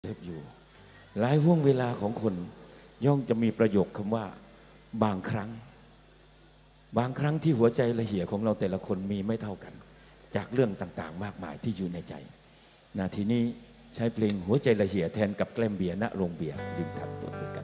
เลิฟอยู่หลายห่วงเวลาของคนย่อมจะมีประโยคคำว่าบางครั้งที่หัวใจละเหี่ยของเราแต่ละคนมีไม่เท่ากันจากเรื่องต่างๆมากมายที่อยู่ในใจนาทีนี้ใช้เพลงหัวใจละเหี่ยแทนกับแกล้มเบียร์ณโรงเบียร์ริมทางด่วนด้วยกัน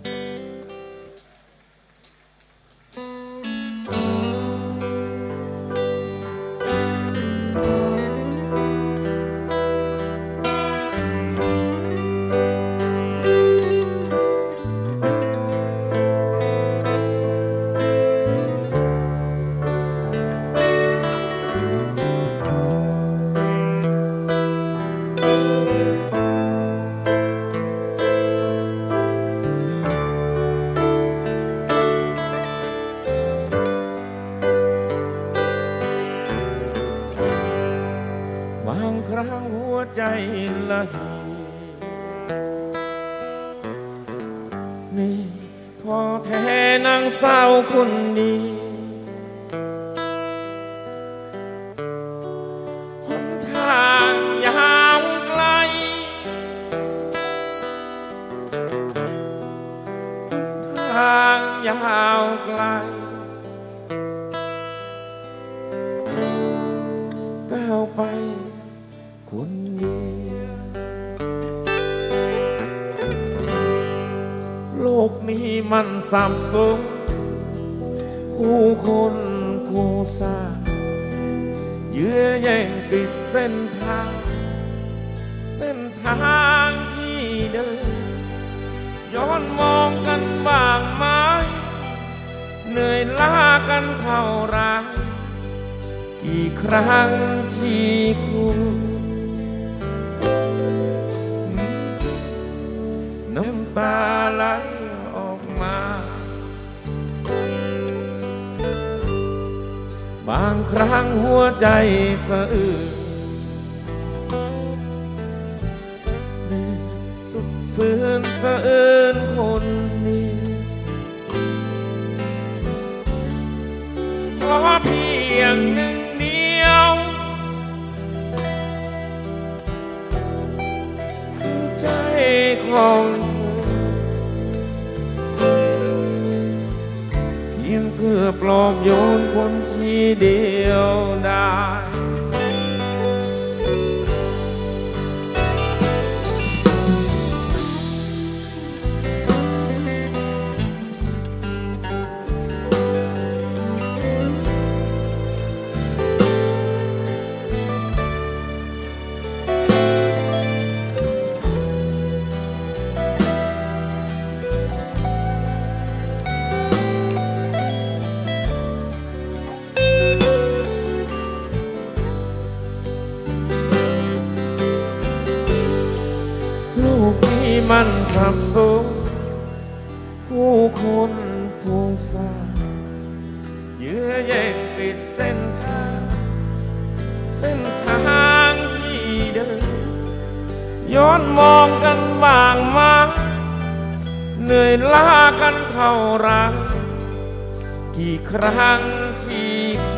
บางครั้งหัวใจละเหี่ยนี่พอแท้นางสาวคนนี้หนทางยาวไกลหนทางยาวไกลก้าวไปคนเดียวโลกนี้มันสับสนผู้คนผู้สร้างเยื้อแย่งปิดเส้นทางที่เดินย้อนมองกันบ้างไหมเหนื่อยล้ากันเท่าไรกี่ครั้งที่คุณน้ำตาไหลออกมาบางครั้งหัวใจสะอื้นสุดฝืนสะอื้นคนนี้ขอเพียงหนึ่งเดียวคือใจของเพียงเพื่อปลอบโยนคนที่เดียวได้มันสับสนผู้คนผู้สร้างเยื้อแย่งปิดเส้นทางที่เดินย้อนมองกันบ้างมาเหนื่อยล้ากันเท่าไรกี่ครั้งที่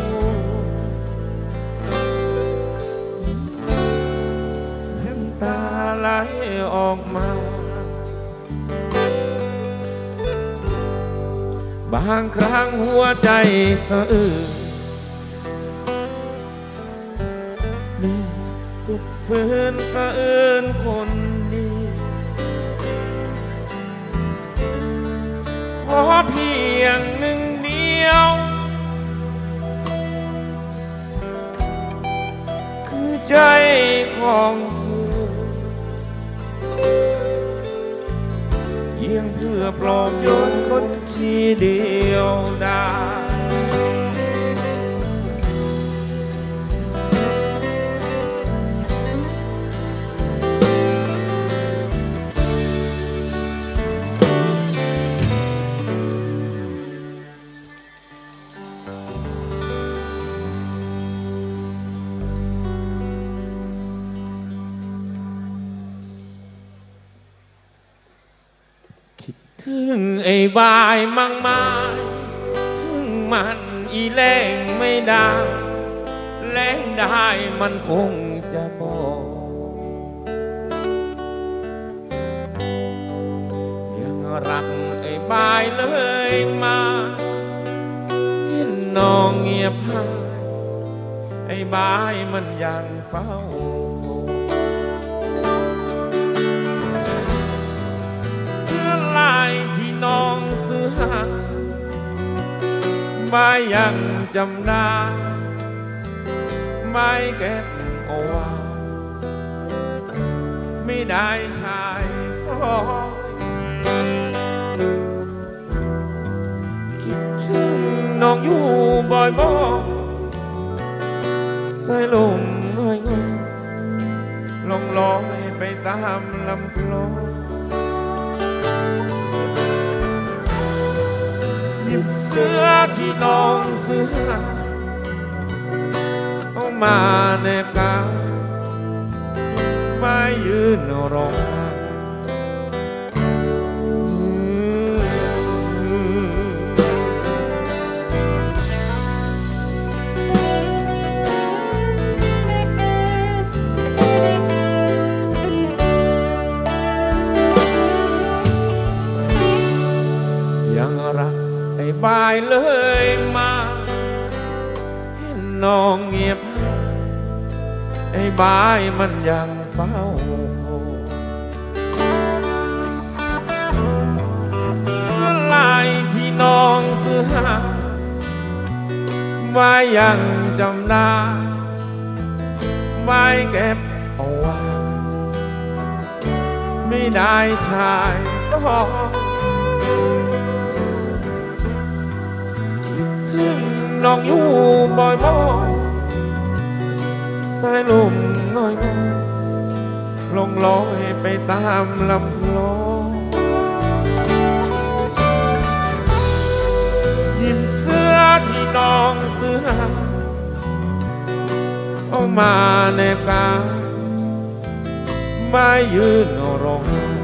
น้ำตาไหลออกมาบางครั้งหัวใจสะอื้นนี่สุดฝืนสะอื้นคนนี้ขอเพียงหนึ่งเดียวคือใจของเพียงเพื่อปลอบโยนคนที่เดียวได้ถึงไอ้บายมั่งไม้ถึงมันอีแรงไม่ได้แรงได้มันคงจะบอก ครักไอ้บายเลยมาเห็นน้องเงียบหายไอ้บายมันยังเฝ้าเสื้อลายที่น้องซื้อหาบายยังจำได้ไม่เก็บเอาไว้ไม่ได้ชายซอยคิดถึงน้องอยู่บ่อยๆใส่ลมง่อยๆลงลอยไปตามลำคลองหยิบเสื้อที่น้องซื้อเอามาแนบกายไม่ยืนรอยังรักไอ้บายเลยมาเห็นน้องเงียบไอ้บายมันยังเฝ้าเสื้อลายที่น้องซื้อหาว่ายังจำได้ไว้เก็บเอาไว้ไม่ได้ชายสองถึงน้องอยู่บ่อยๆสายลมง่อยๆลงลอยไปตามลำคลองหยิบเสื้อที่น้องซื้อหาเอามาแนบกายไม่ยืนรอ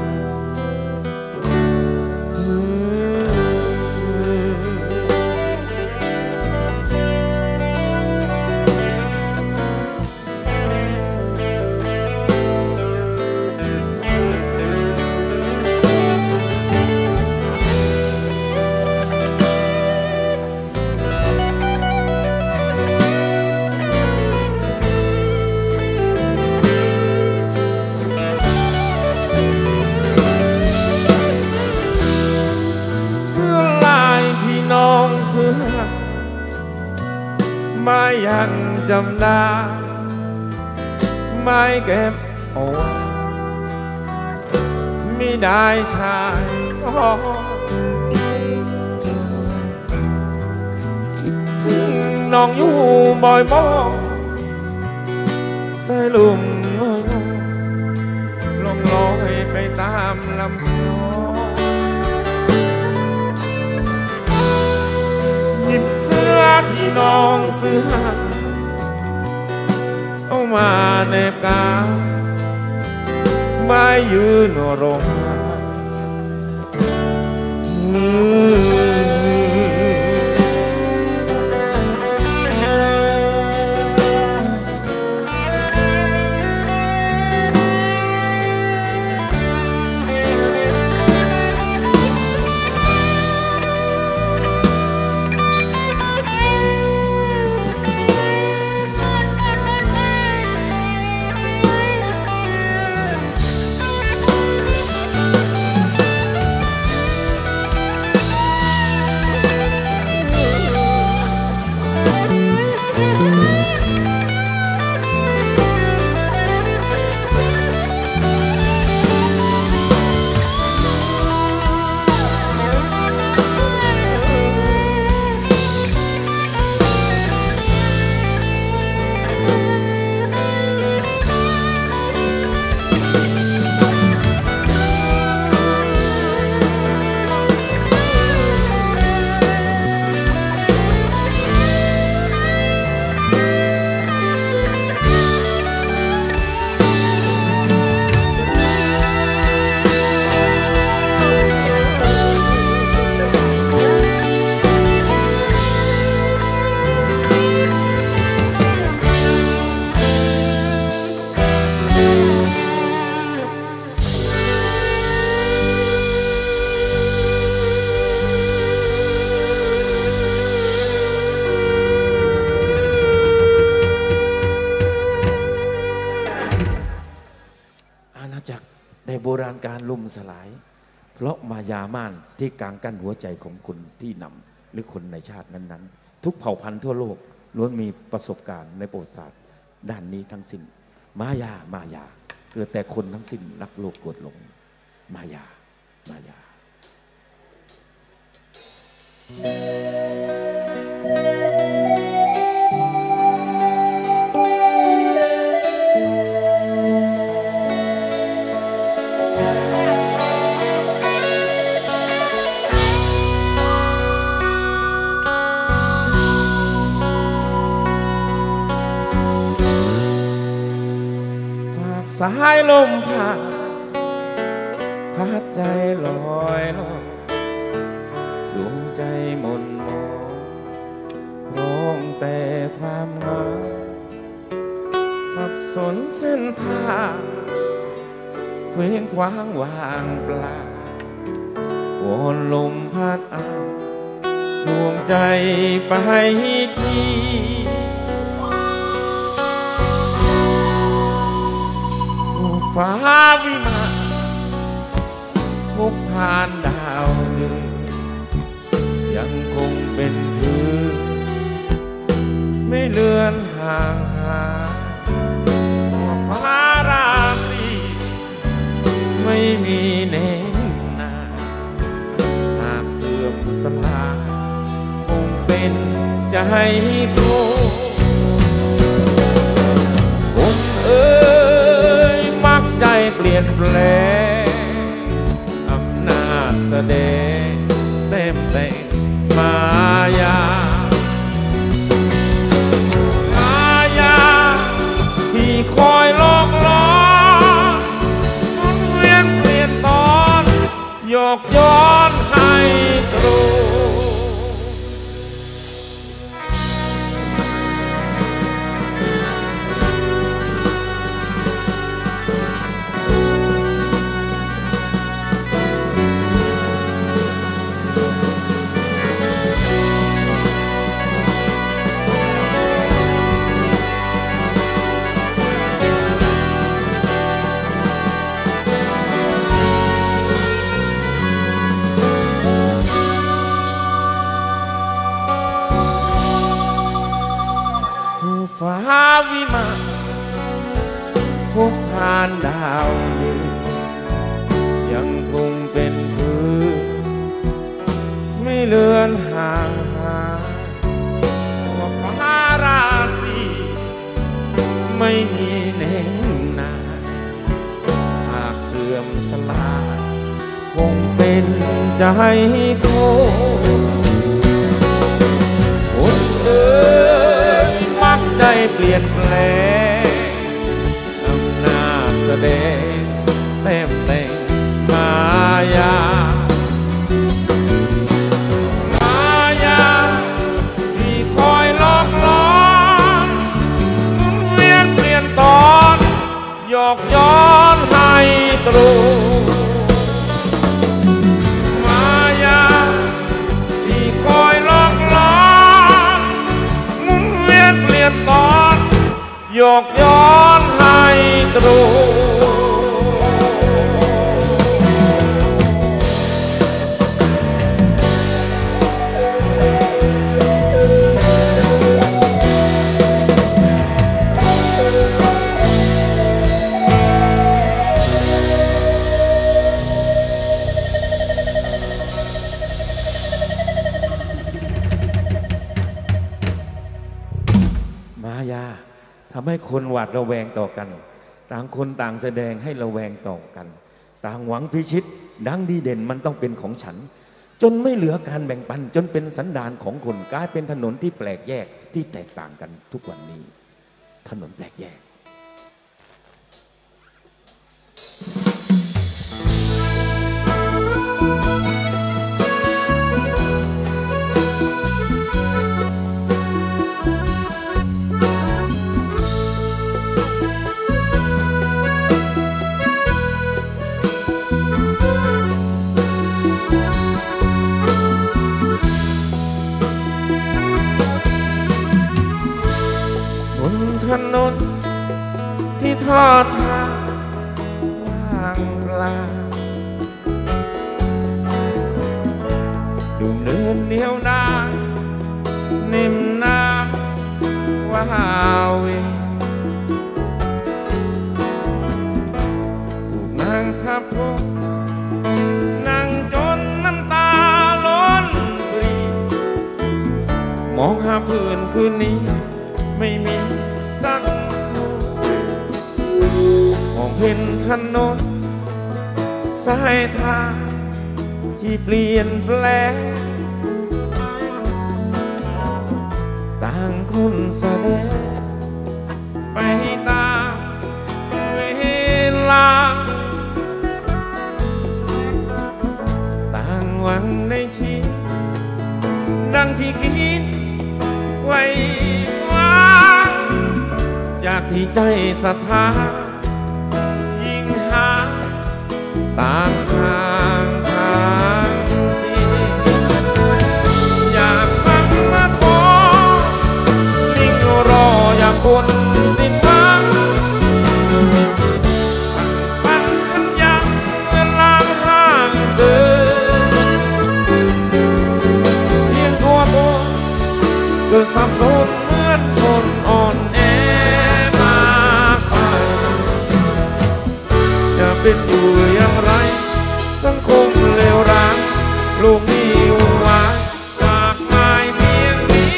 ไม่ยังจำได้ไม่เก็บเอาไว้ไม่ได้ชายสองคิดถึงน้องอยู่บ่อยๆสายลมง่อยๆลงลอยไปตามลำคลองหยิบเสื้อที่น้องซื้อหาเอามาแนบกายไม่ยืนรอราณการล่มสลายเพราะมายาม่านที่กลางกั้นหัวใจของคนที่นำหรือคนในชาตินั้นๆทุกเผ่าพันธุ์ทั่วโลกล้วนมีประสบการณ์ในประวัติศาสตร์ด้านนี้ทั้งสิ้นมายาเกิดแต่คนทั้งสิ้นรักโลกโกรธหลงมายาสายลมพัดใจลอยล่องดวงใจหม่นหมองร้องแต่ความเหงาสับสนเส้นทางเคว้งคว้างว่างเปล่าวอนลมพัดเอาดวงใจไปทีฟ้าวิมานมุกผ่านดาวเดือนยังคงเป็นพื้นไม่เลือนห่างหายฟ้าราตรีไม่มีเน้นนาหากเสื่อมสลายคงเป็นใจโปรคนมักใจเปลี่ยนแปลงอำนาจแสดงเต็มแต่งมายาที่คอยหลอกล้อนหมุนเวียนเปลี่ยนตอนโยกย้อนให้ตรูฟ้าวิมานพบผ่านดาวเดือนยังคงเป็นพื้นไม่เลือนห่างหายฟ้าราตรีไม่มีเน้นนาหากเสื่อมสลายคงเป็นใจโคคนมักใจเปลี่ยนแปลงอำนาจแสดงเต็มแต่งมายาที่คอยหลอกล้อนหมุนเวียนเปลี่ยนตอนโยกย้อนให้ตรูมายาที่คอยหลอกล้อนหมุนเวียนเปลี่ยนตอนโยกย้อนให้ตรูมายาทำให้คนหวาดระแวงต่อกันต่างคนต่างแสดงให้ระแวงต่อกันต่างหวังพิชิตดังดีเด่นมันต้องเป็นของฉันจนไม่เหลือการแบ่งปันจนเป็นสันดานของคนกลายเป็นถนนที่แปลกแยกที่แตกต่างกันทุกวันนี้ถนนแปลกแยกถนนที่ทอดทางว่างเปล่านเดียวดายนิ่มน้ำว้าวเวถูกนางทับพกนั่งจนน้ำตาล้นปรีมองหาเพื่อนคืนนี้ไม่มีสักมองเห็นถนนสายทางที่เปลี่ยนแปลงต่างคนแสดงไปตามเวลาต่างหวังในชีวิตดังที่คิดไว้ว่าจากที่ใจศรัทธายิ่งหาต่างทางทางที่อยากฟังมาขอนิ่งรออยากคนสิ้นหวังปันฉันยังเวลาห่างเดินเพียงตัวตนเกิดสับสนเหมือนคนอ่อนแอมากไปจะเป็นอยู่อย่างไรสังคมเลวร้ายโลกนี้วุ่นวายมากมายเพียงนี้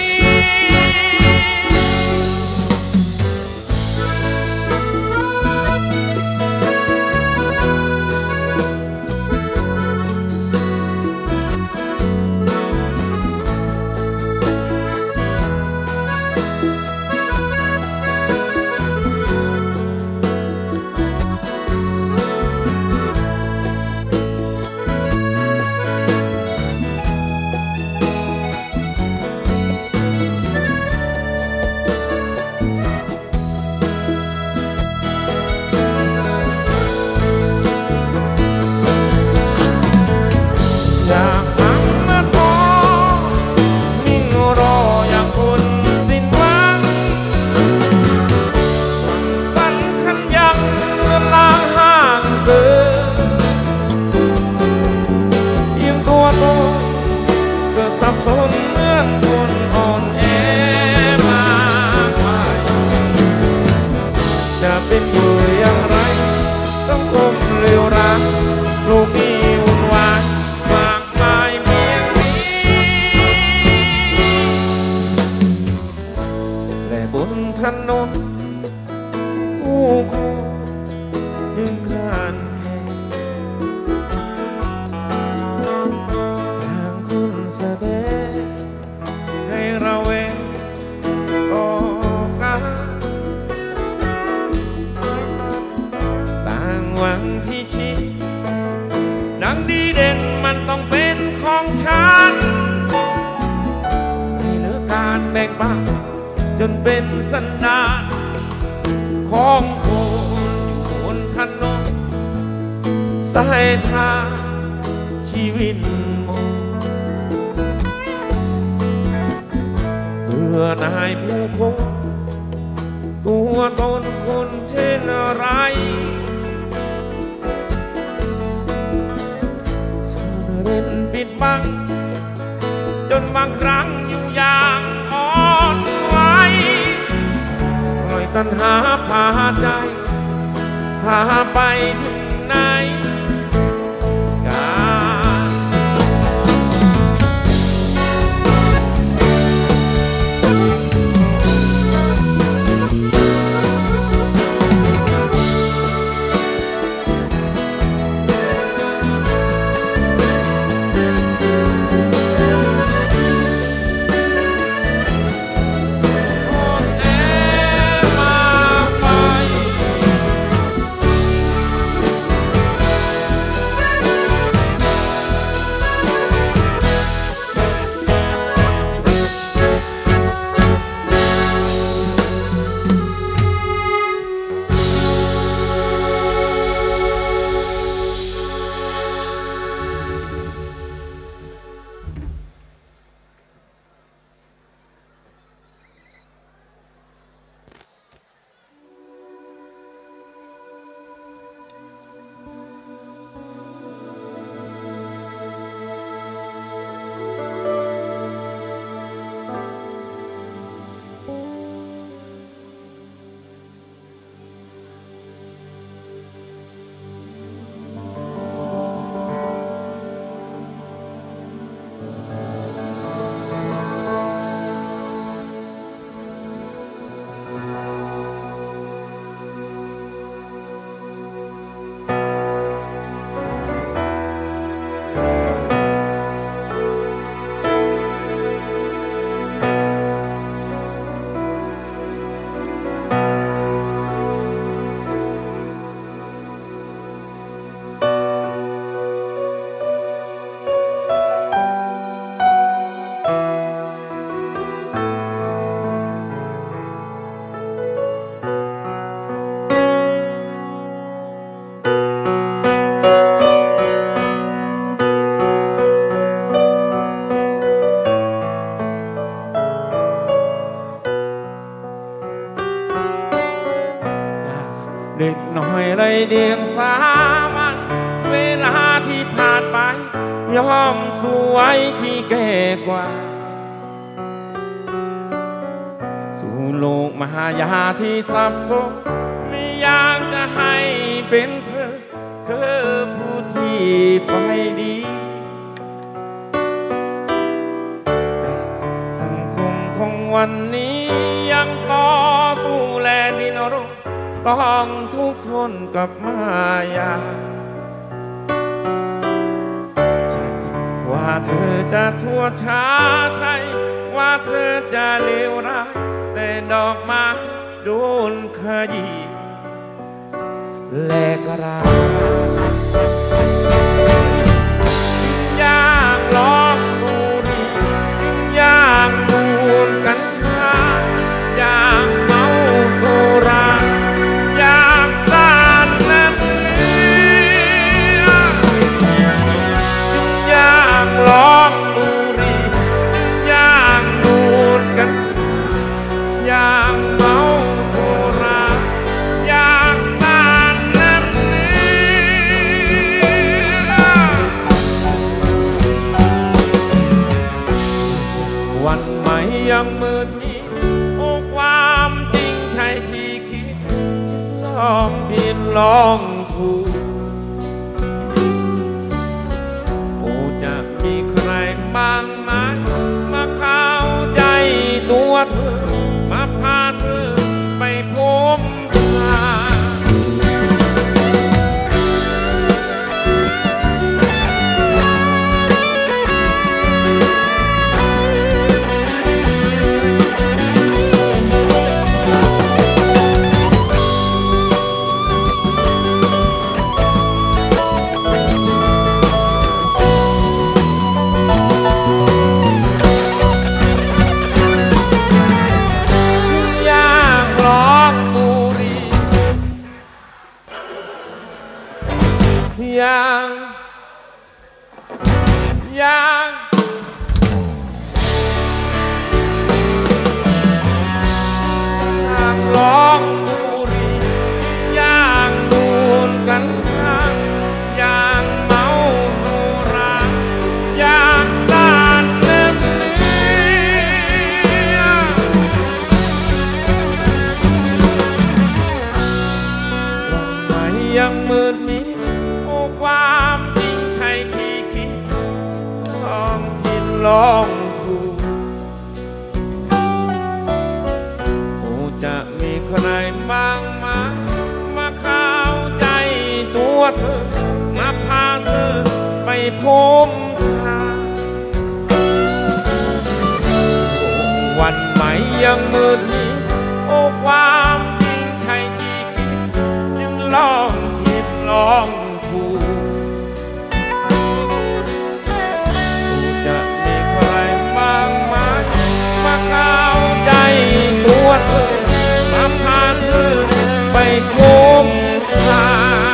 สับสนเหมือนคนอ่อนแอมากมายจะเป็นอยู่อย่างไรสังคมเลวร้ายโลกนี้วุ่นวายมากมายเพียงนี้และบนถนนผู้คนจึงคลานแข่งต่างคนแสดงให้เราเองต่อกันต่างหวังพิชิตดังดีเด่นมันต้องเป็นของฉันไม่เหลือการแบ่งปันจนเป็นสันดานของคนอยู่บนถนนสายทางชีวิตมองเบื่อนายผู้คนตัวตนคนเช่นไรซ่อนเร้นปิดบังจนบางครั้งอยู่อย่างอ่อนไหวปล่อยตัณหาพาใจพาไปถึงไหนที่ผ่านไปย่อมสวยที่แก่กว่าสู่โลกมหายาที่สับสนไม่อยากจะให้เป็นเธอผู้ที่ไฟดีแต่สังคมของวันนี้ยังต่อสู้และดิ้นรนต้องทุกข์ทนกับมายาใช่ว่าเธอจะทั่วช้าใช่ว่าเธอจะเลวร้ายแต่ดอกไม้โดนขยี้แลกราอยากลองดูดีอยากดูดกัญชาอยากเมาสุราอยากสาดน้ำเลือดอยากลองดูดีอยากดูดกัญชาอยากเมาสุราอยากสาดน้ำเลือดวันใหม่ยังมืดมิดโอ้ความจริงใช่ที่คิดลองผิดลองถูกโอ้จะมีใครบ้างไหมมาเข้าใจตัวเธอมาพาเธอไปพบทางยังลองบุรียังดูนกันทางยังเมาสุรายังสาดน้ำเลือดวันใหม่ยังมืดมิดโอ้ความจริงใช่ที่คิดลองผิดลองถูกโอ้จะมีใครบ้างไหมมาเข้าใจตัวเธอมาพาเธอไปพบทางวันใหม่ยังมืดมิดโอ้ความจริงใช่ที่คิดยังลองผิดลองถูกบ้างไหมมาเข้าใจตัวเธอมาพาเธอไปพบทาง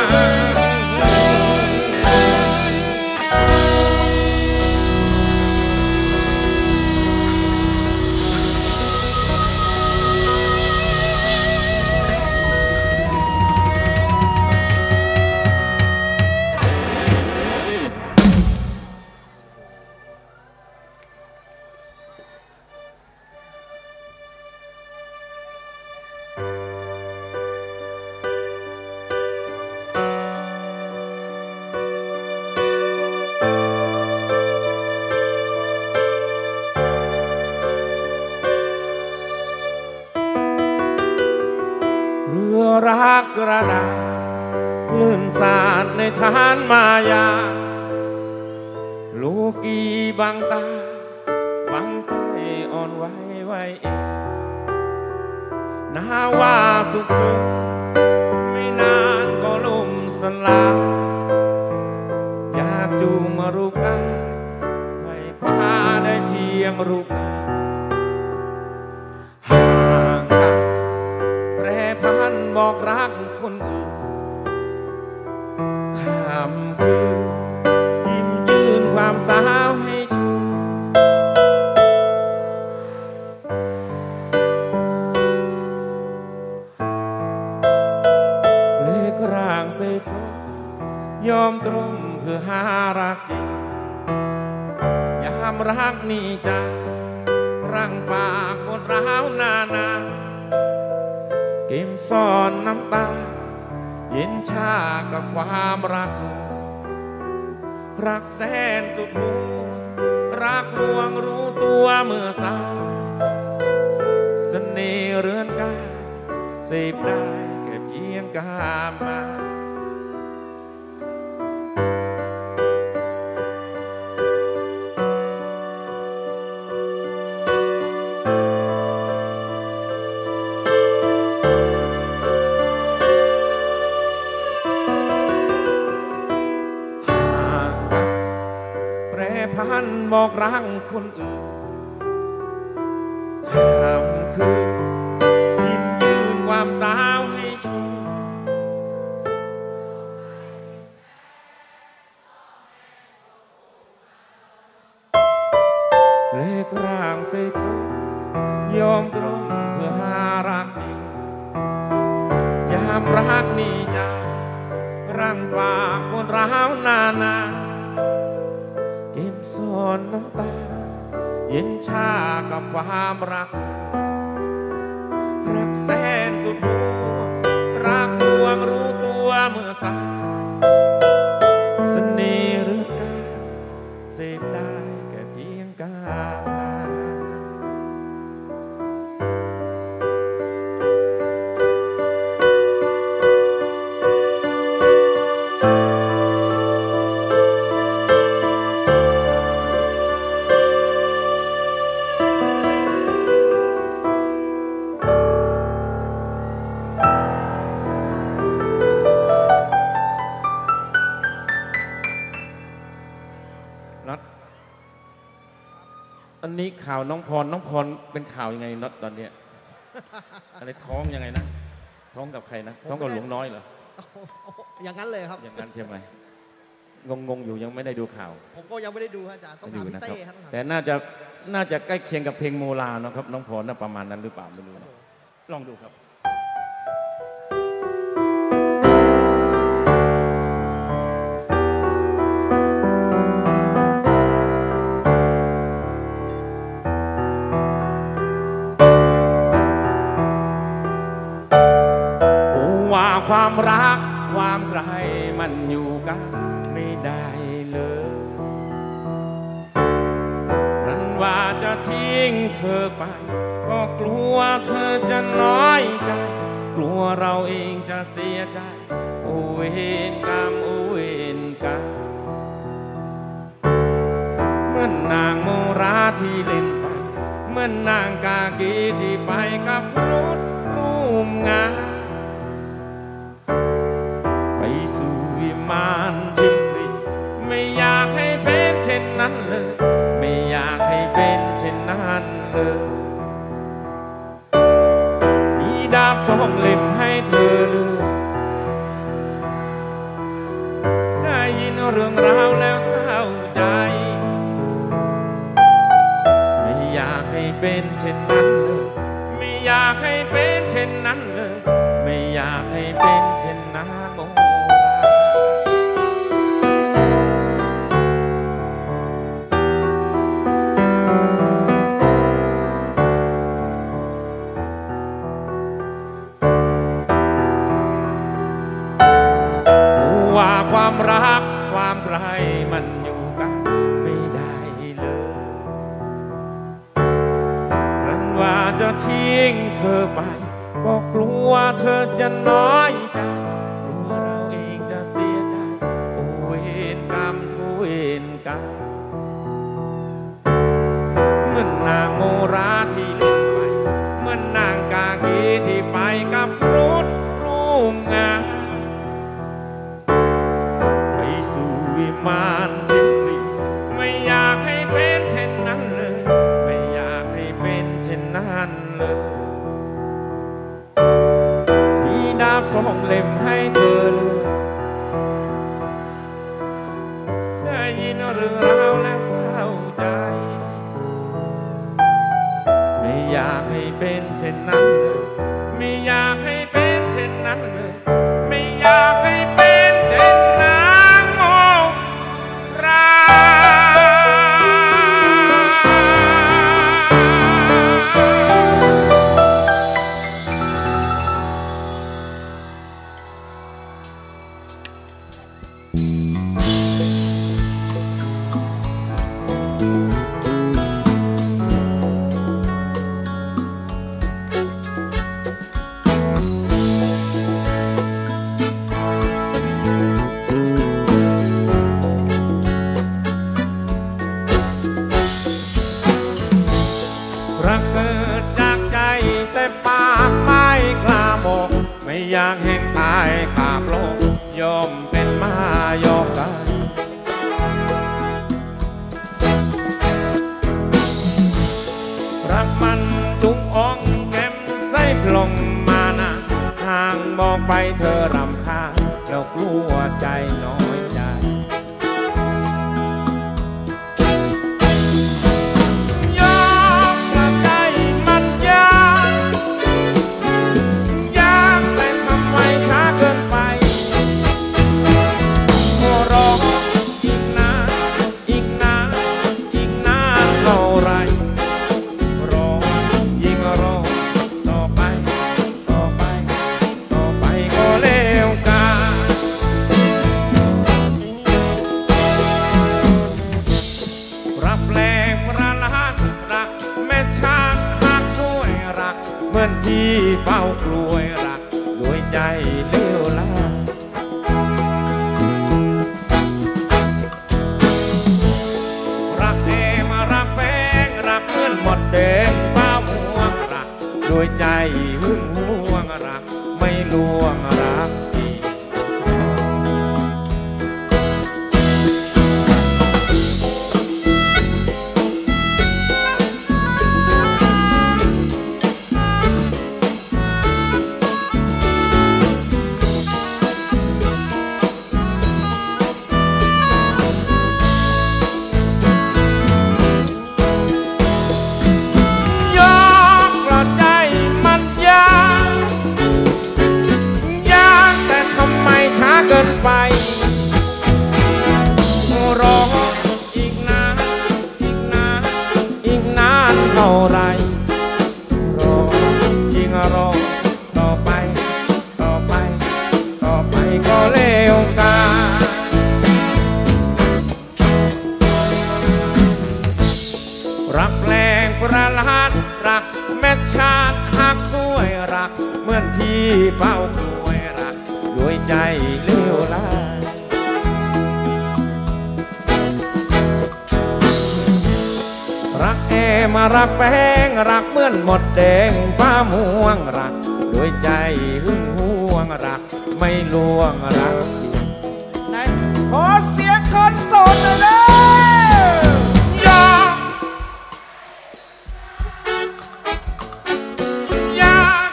รักกระดาษคลื่นสาดในทานมายาโลกีบังตาบังใจอ่อนไหวเองนาว่าสุขไม่นานก็ล่มสลายอยากจูงมารูปกายไว้คว้าได้เพียงรูปกายห่างกันแปรพันบอกรักคนอื่นคำคือยิ้มยืนความสาวให้ชูเล็กร่างเสพสมยอมตรงเพื่อหารักจริงยามรักนี่จะรังปากปวดร้าวนาเก็บซ่อนน้ำตาเย็นชากับความรักรักแสนสุดหัวรักลวงรู้ตัวเมื่อสายเสน่ห์เรือนกายเสพได้แค่เพียงกามาพันบอกรักคนอื่นข้ามคืนยิ้มยืนความสาวให้ชูเล็กร่างเสกสมยอมตรงเพื่อหารักจริงยามรักนี่จะรังปากบนร้าวนาเก็บซ่อนน้ำตาเย็นชากับความรักรักแสนสุดหัวรักลวงรู้ตัวเมื่อสายเสน่ห์หรือการเสพได้แค่เพียงกาอันนี้ข่าวน้องพรเป็นข่าวยังไงน็อตตอนนี้อะไรท้องยังไงนะท้องกับใครนะท้องกับหลวงน้อยเหรออย่างนั้นเลยครับอย่างนั้นใช่ไหมงงอยู่ยังไม่ได้ดูข่าวผมก็ยังไม่ได้ดูอาจารย์ต้องถามพี่เต้ครับแต่น่าจะใกล้เคียงกับเพลงโมลานะครับน้องพรน่าประมาณนั้นหรือเปล่าไม่รู้นะลองดูครับความรักความใครมันอยู่กันไม่ได้เลยครั้นว่าจะทิ้งเธอไปก็กลัวเธอจะน้อยใจกลัวเราเองจะเสียใจโอเวรกรรมโอเวรกรรมเหมือนนางโมราที่เล่นไปเหมือนนางกากีที่ไปกับครุฑร่วมงานไปสู่วิมานทิพย์ไม่อยากให้เป็นเช่นนั้นเลยไม่อยากให้เป็นเช่นนั้นเลยมีดาบสองเล่มให้เธอเลือกได้ยินเรื่องราวแล้วเศร้าใจไม่อยากให้เป็นเช่นนั้นเลยไม่อยากให้เป็นเช่นนั้นเลยไม่อยากให้เป็นเช่นนั้นความรักความใครมันอยู่กันไม่ได้เลยครั้นว่าจะทิ้งเธอไปก็กลัวเธอจะน้อยใจกลัวเราเองจะเสียใจโอเวรกรรมทุเวรกรรมเหมือนนางโมราที่เล่นไปเหมือนนางกากีที่ไปกับครุฑร่วมงานวิมานทิพย์ไม่อยากให้เป็นเช่นนั้นเลยไม่อยากให้เป็นเช่นนั้นเลยมีดาบสองเล่มให้เธอเลือกได้ยินเรื่องราวแล้วเศร้าใจไม่อยากให้เป็นเช่นนั้นเลยไม่อยากให้เป็นเช่นนั้นเลยไม่อยากให้เป็นเช่นนั้นายขาบโลกยอมเป็นมายอมกายรักมันจุงอ่องแก้มใส่พลงมานะทางมองไปเธอรำคาญแล้วกลัวใจน้อยใจยอมละใจมันยากแต่ทำไมช้าเกินไปรออีกนานอีกนานอีกนานเท่าไรรอยิ่งรอต่อไปต่อไปต่อไปก็เลวการับแรงประหลาดรักแม่ชาติหากสวยรักเหมือนที่เฝ้ากลวยรักด้วยใจเลี้ยวลารักแอมารักแฝงรักเหมือนหมดแดงฟ้าม่วงรักด้วยใจหึงหวงรักไม่ลวงรักจริงยอมกลับใจมันยากแต่ทำไมช้าเกินไปรออีกนานอีกนานอีกนานเท่าไรรอยิ่งรอต่อไปต่อไปต่อไปก็เลวการักแรงประหลาดรักแม่ชาติหากสวยรักเหมือนที่เฝ้ากลวยรักด้วยใจเลี้ยวลารักแอมารักแป้งรักเหมือนหมดแดงฟ้าม่วงรักด้วยใจหึงหวงรักไม่ลวงรักจริงไหนขอเสียงคนโสดหน่อยเลยยอมยาก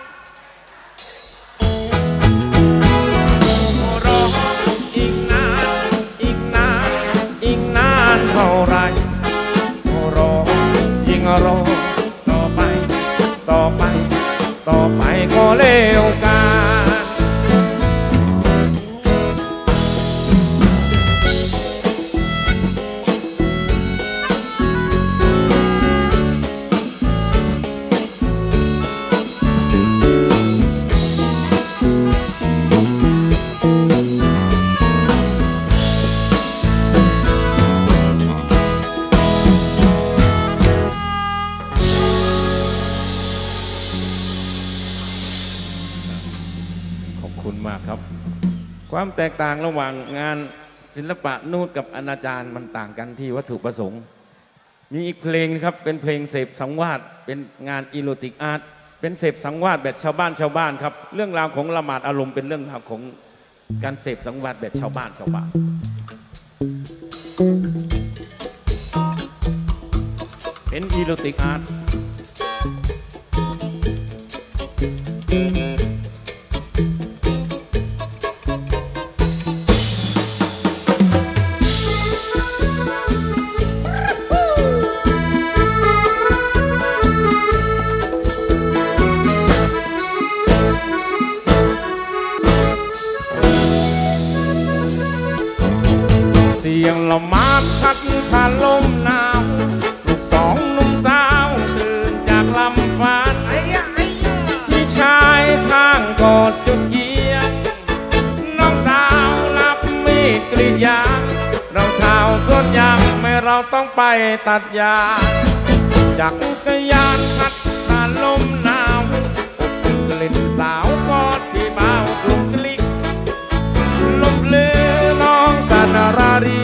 รออีกนานอีกนานอีกนานเท่าไรรอยิ่งรอต่อไปต่อไปต่อไปก็เลวกาขอบคุณมากครับความแตกต่างระหว่างงานศิลปะนูดกับอนาจารมันต่างกันที่วัตถุประสงค์มีอีกเพลงนะครับเป็นเพลงเสพสังวาสเป็นงานอีโรติกอาร์ตเป็นเสพสังวาสแบบชาวบ้านครับเรื่องราวของละหมาดอารมณ์เป็นเรื่องราวของการเสพสังวาสแบบชาวบ้านเป็นอีโรติกอาร์ต เสียงละหมาดพัดผ่านลมหนาวลูกสองหนุ่มสาวตื่นจากลำฟ้าพี่ชายทางกอดจุดเยียงน้องสาวรับมีดกรีดยางเราชาวสวนยางไม่เราต้องไปตัดยางจักรยานพัดผ่านลมหนาวกลิ่นสาวกอดพี่บ่าวกลุ่มกลิกลมเลือน้องสันรารี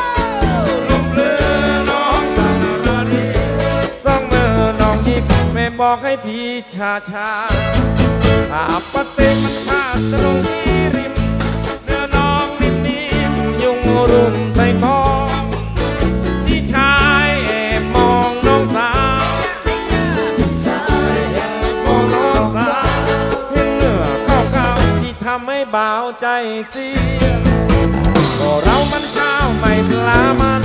ลมเลือน้องสันรารีสองมือน้องหยิบแม่บอกให้พี่ชาอาปะเต็มมันขาดตรงที่ริมเนื้อน้องนิ่มๆยุงรุมใต้ท้องพี่ชายแอบมองน้องสาวเห็นเนื้อขาวๆที่ทำให้บ่าวใจเสียก็เรามันข้าวไม่ปลามัน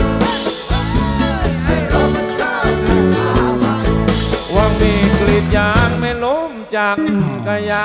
ว่ามีกลีดยางไม่ล้มจากกะยา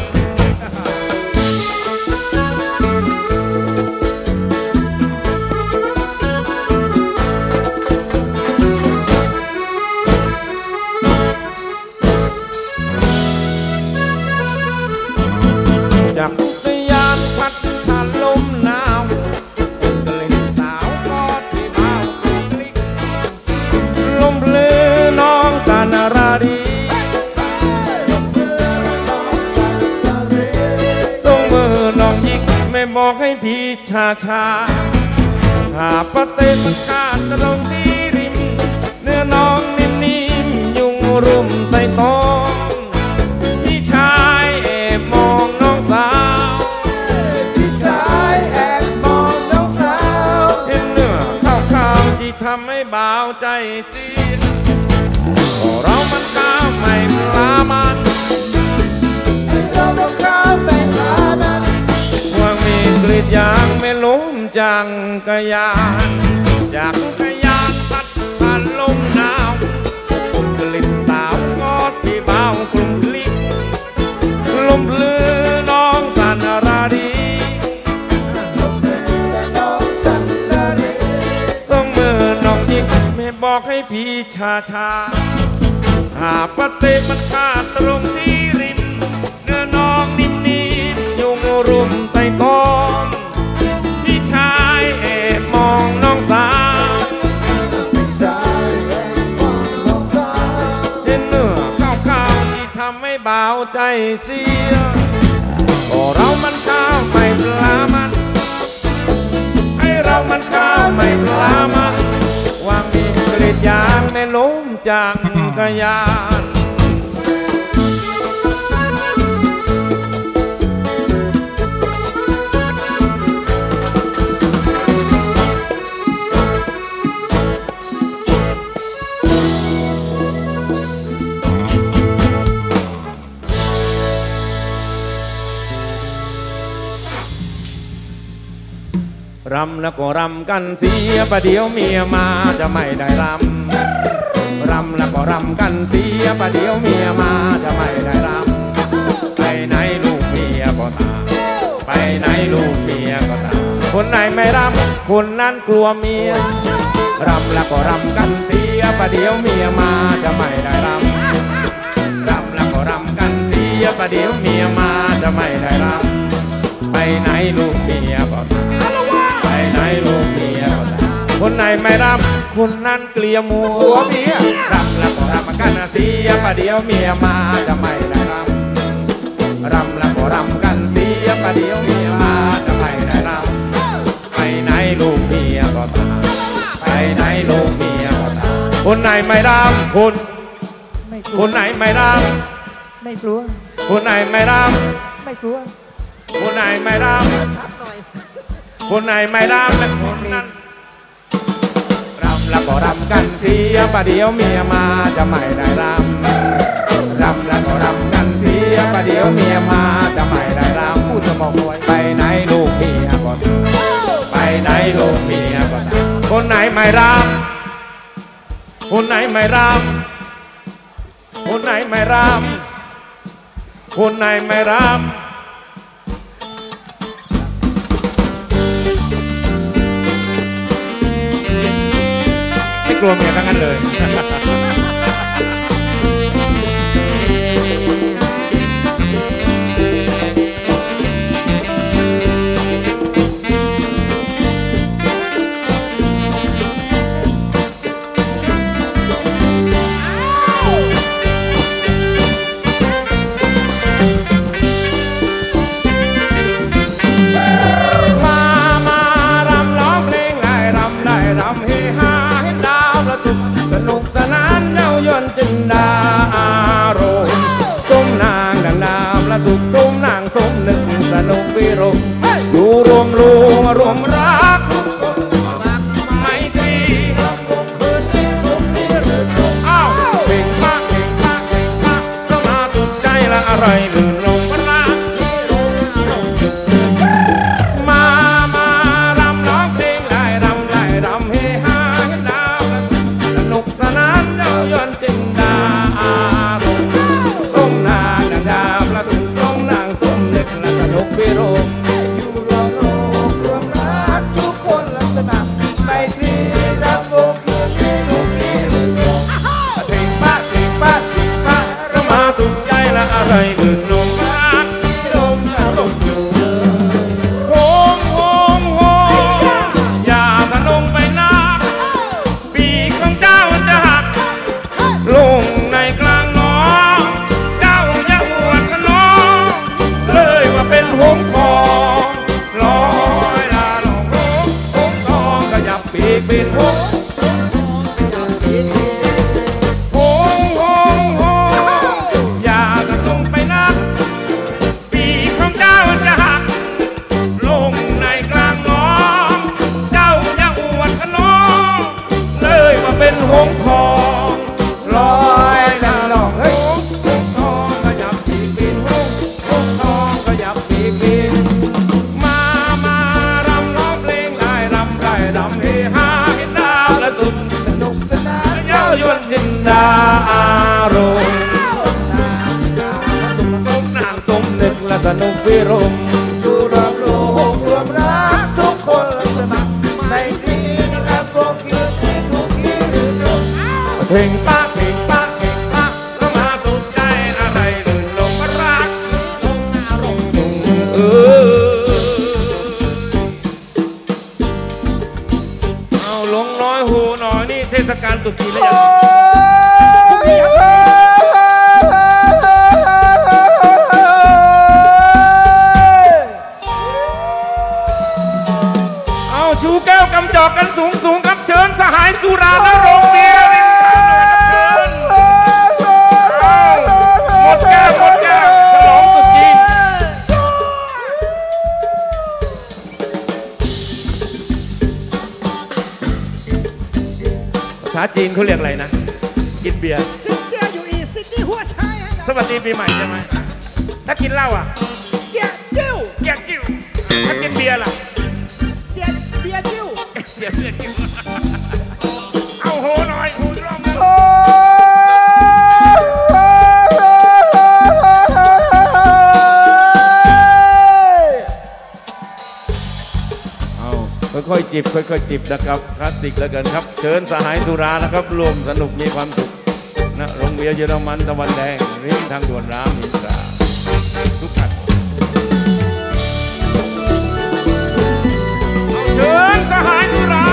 จักรยานพัดผ่านลมหนาวกลิ่นสาวกอดที่บ่าวคลิกลมเพลือน้องสานาราดีส่งมือน้องยิกไม่บอกให้พี่ชาหาปะเต้มันขาดตรงที่ริมเนื้อน้องนิ่มๆยุงรุมใต้ท้องพี่ชายแอบมองน้องสาวพี่ชายแอบมองน้องสาวเห็นเนื้อขาวๆที่ทำให้บ่าวใจเสียก็เรามันข้าวไม่ปลามันเรามันข้าวไม่ปลามันว่ามีกลีดยางไม่ล้มจังกะยานจากกะยานพัดผ่านลมหนาวกลิ่นสาวกอดที่บ่าวกลุ่มลิกลมลือน้องสันราดีส่งมือน้องยิกไม่บอกให้พี่ชาหาปะเต้มันขาดตรงที่ริมเนื้อน้องนิ่มๆยุงรุมใต้ท้องพี่ชายแอบมองน้องสาวเห็นเนื้อขาวๆที่ทำให้บ่าวใจเสียก็เรามันข้าวไม่ปลามันให้เรามันข้าวไม่ปลามันวางมีกลีดยางไม่ล้มจังกะยานรำแล้วก็รำกันเสียประเดี๋ยวเมียมาจะไม่ได้รำแล้วก็รำกันเสียประเดี๋ยวเมียมาจะไม่ได้รำไปไหนลูกเมียก็ตามไปไหนลูกเมียก็ตามคนไหนไม่รำคนนั้นกลัวเมียรำแล้วก็รำกันเสียประเดี๋ยวเมียมาจะไม่ได้รำแล้วก็รำกันเสียประเดี๋ยวเมียมาจะไม่ได้รำไปไหนลูกเมียก็ตามไปไหนลูกเมียก็ตามคนไหนไม่รำคนนั้นเกลียมัวเมียรำแล้วก็รำกันเสียประเดี๋ยวเมียมาจะไม่ได้รำแล้วก็รำกันเสียประเดี๋ยวเมียมาจะไม่ได้รำไปไหนลูกเมียก็ตามไปไหนลูกเมียก็ตามคนไหนไม่รำคนไหนไม่รำไม่กลัวคนไหนไม่รำไม่กลัวคนไหนไม่รำชัดหน่อยคนไหนไม่รำและคนนั้นรำแล้วก็รำกันเสียประเดี๋ยวเมียมาจะไม่ได้รำแล้วก็รำกันเสียประเดี๋ยวเมียมาจะไม่ได้รำพูดจะบอกไว้ไปไหนลูกเมียก็ตามไปไหนลูกเมียก็ตามคนไหนไม่รำคนไหนไม่รำคนไหนไม่รำคนไหนไม่รำกลัวเมียทั้งนั้นเลย สนุกสนานเย้ายวนจินดาปีกบินหงหงหงหงอย่ากระตุ้งไปนักปีกของเจ้าจะหักลงในกลางน้องเจ้าอย่าอวดขนองเลยมาเป็นหงทองลอยแล้วลองเฮ้ยหงทองขยับปีกบินหงทองขยับปีกบินมารำร้องเพลงได้รำเฮฮากินดาวและสุดสนุกสนานเย้ายวนจินดาอารมณ์สมนางสมนึกและสนุกวิรมอยู่รอบโลกรวมรักทุกคนสมัครในที่นะครับพวกยืนที่สุขีหรือตรงเพลงป้าแล้วมาสุดใจอะไรลื่นลงรักเอาลงน้อยหูหน่อยนี่เทศกาลตรุษจีนแล้วเอาชูแก้วกำจอกกันสูงครับเชิญสหายสุราและโรงเบียร์ริมทางหมดแก้วฉลองตรุษจีนภาษาจีนเขาเรียกอะไรนะกินเบียร์ซินเจียอยู่อีซินนี่หัวชายสวัสดีปีใหม่ใช่ไหมถ้ากินเหล้าอ่ะเจียจิ้วถ้ากินเบียร์ล่ะเจียเบียร์จิ้วเอาโหหน่อยหูร้องเลยค่อยๆจิบนะครับคลาสสิกแล้วกันครับเชิญสหายสุรานะครับรวมสนุกมีความสุขนะโรงเบียร์เยอรมันตะวันแดงริมทางด่วนรามอินทราทุกท่านเชิญสหายสุรา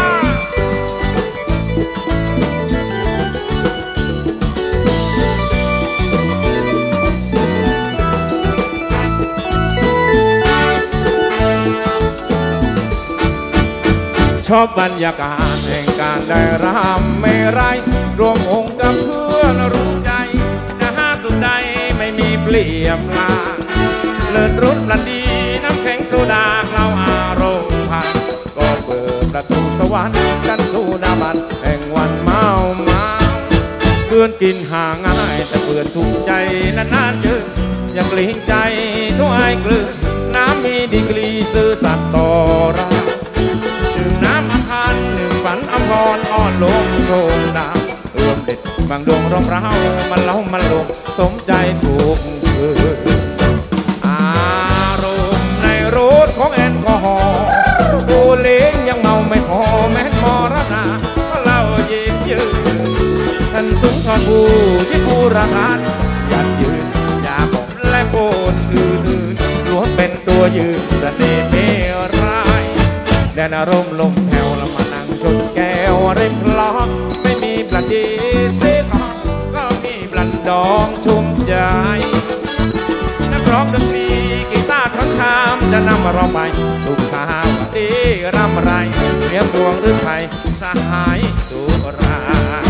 ชอบบรรยากาศแห่งการได้รำไม่ไรรวมองค์กับเพื่อนรู้ใจจะหาสุดใดไม่มีเปลี่ยมลาเลิศรุ่นละดีน้ำแข็งโซดาเราอารมณ์พันก็เปิดประตูสวรรค์กันสู่ดาบันแห่งวันเมาเพื่อนกินห่างง่ายแต่เพื่อนถูกใจนานๆเจอยังเลี้ยงใจด้วยไอ้กลือน้ำมีดีกรีซื่อสัตย์ต่อรักน้ำอังคารหนึ่งฝันอภรอ่อนลงโรงดาวรวมเด็ดบางดวงรองเรามันเล่ามันลงสมใจถูกคืนอารมณ์ในรถของแอลกอฮอล์โอเล้งยังเมาไม่พอแม้มรณะเล่าเย็นยืนท่านสูงทอนผู้ที่ผู้ราคายันยืนอย่าบอกและโกนอื่นล้วนเป็นตัวยืนเสน่ห์เมร้ายแดนอารมณ์ลมแผ่วแล้วมานั่งชนแก้วริมคลองไม่มีบลันดีเสียทองก็มีบลันดองชุ่มใจนักร้องดนตรีกีตาร์ช้อนชามจะนำมาร้องไปสุขาวดีรำไรเรียบดวงหรือไทยสหายสุรา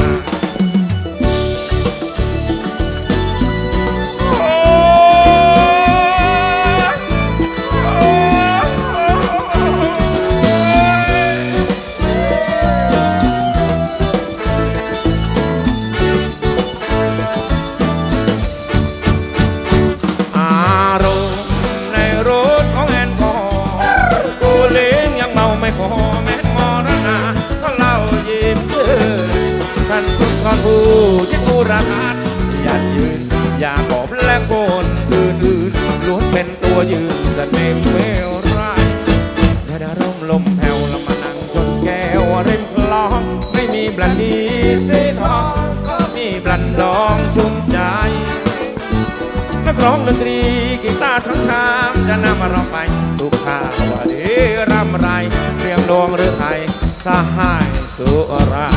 ผู้ที่ผู้รักอย่ายืนอย่าขอบและโกนอื่นล้วนเป็นตัวยืนเสน่ห์เวลไรแดดร่มลมแผ่วแล้วมานั่งจนแก้วริมคลองไม่มีบลันดีสีทองก็มีบลันดองชุ่มใจนักร้องดนตรีกีตาร์ช้อนชามจะนำมาร้องไปทุกข้าวดีรำไรเรียงดวงหรือไทยสหายสุรา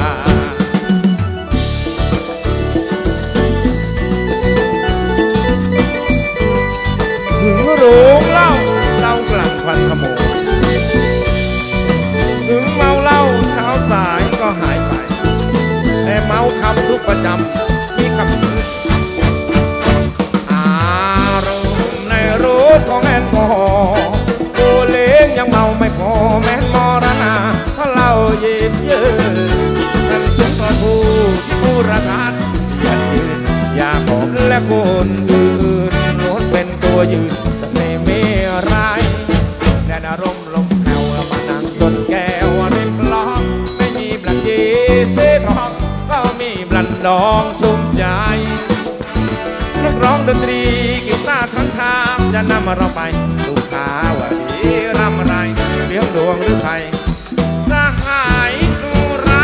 ถึงโรงเหล้ากลั่นควันขโมงถึงเมาเหล้าเช้าทุกประจำที่คำคืนอารมณ์ในรถของแอลกอฮอล์โอเล้งยังเมาไม่พอแม้มรณะเพราะเราเย็บเยินนั่นสุนทรภูที่ผู้ระทานอย่ายืนอย่าผมและคนอื่นล้วนเป็นตัวยืนเสน่ห์ไม่ไรแดดอารมณ์ลมแผ่วมานั่งจนแก้วริมคลองไม่มีบลันดีเสทองก็มีบลันดองชุ่มใจนักร้องดนตรีกีตาร์ทั้งชามจะนำเราไปสู่ขาวดีรำไรเลี้ยงดวงหรือไทยสหายสุรา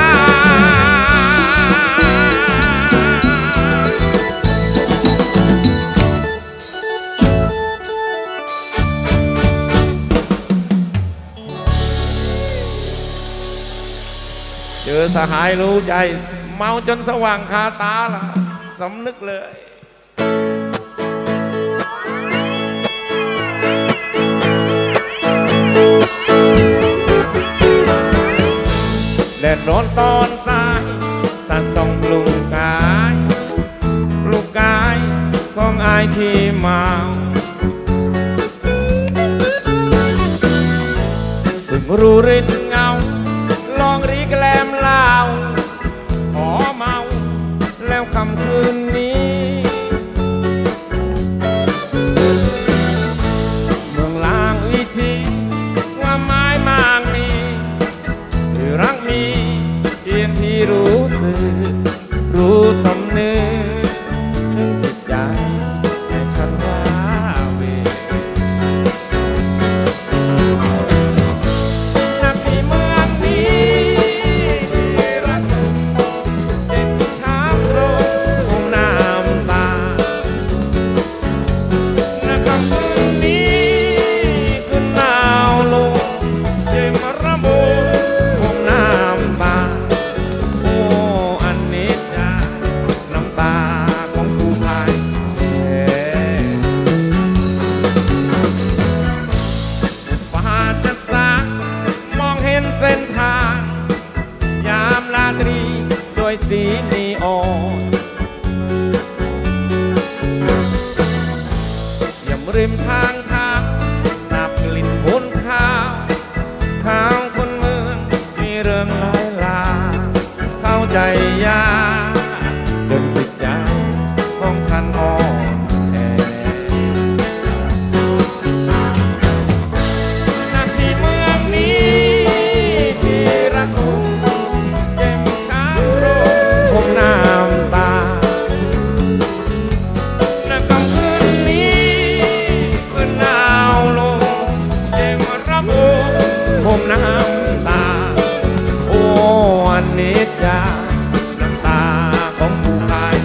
เจอสหายรู้ใจเมาจนสว่างคาตาละสำนึกเลยแดดร้อนตอนสายสัดส่องปลุกกายของอายที่เมาเพิ่งรู้รินเงาลองรีแกล้มเล่าขอเมาแล้วคำคืนนี้เมืองลางวิธีว่าไม้มางมีหรือรักมีเพียงที่รู้สึกรู้สำนึกถึงจิตใจให้ฉันว่าเวนักที่เมืองนี้ที่รักเธอเจ็บช้ำโรคน้ำตาในคำคืนนี้คืนหนาวลงเจ็บระบมน้ำตาโอ้อันนี้จ้าน้ำตาของผู้พายฟ้าจะสักมองเห็นเส้นทางยามราตรีโดยสีนีออนยามริมทางสาบกลิ่นบุญข้าวคนเมืองมีเรื่องหลายลาเข้าใจยากจนจิตใจของฉันอ่อนแอนาที่เมืองนี้ที่รักคุณเจ็บช้ำโรคผมน้ำตาในคำคืนนี้คืนหนาวลงเจ็บระบมผมน้ำตาโอ้อันนี้จ้าน้ำตาของผู้พาย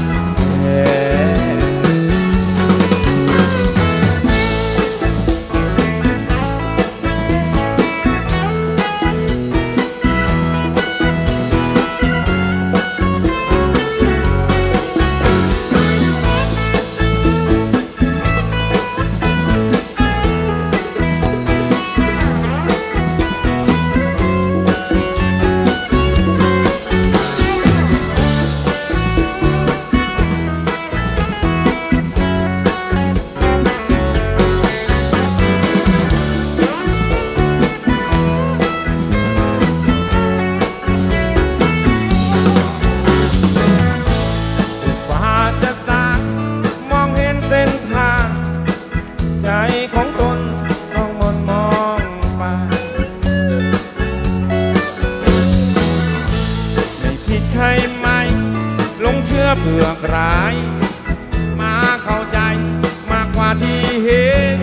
ฟ้าจะสักมองเห็นเส้นทางใจของตนต้องมองไปไม่ผิดใช่ไหมหลงเชื่อเผือกร้ายมาเข้าใจมากกว่าที่เห็น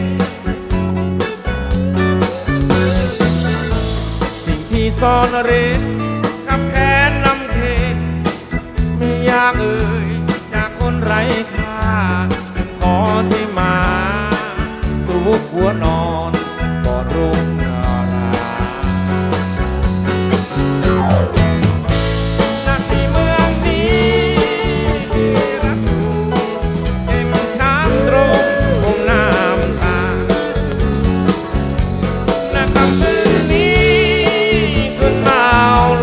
สิ่งที่ซ่อนเร้นกับแค้นลำเค็ญไม่อยากเอ่ยจากคนไร้ค่าขอที่มาสู่หัวนอนกอดรุ่งราณที่เมืองนี้ที่รักเจ็บช้ำตรงผมน้ำตาในคำคืนนี้คืนหนาว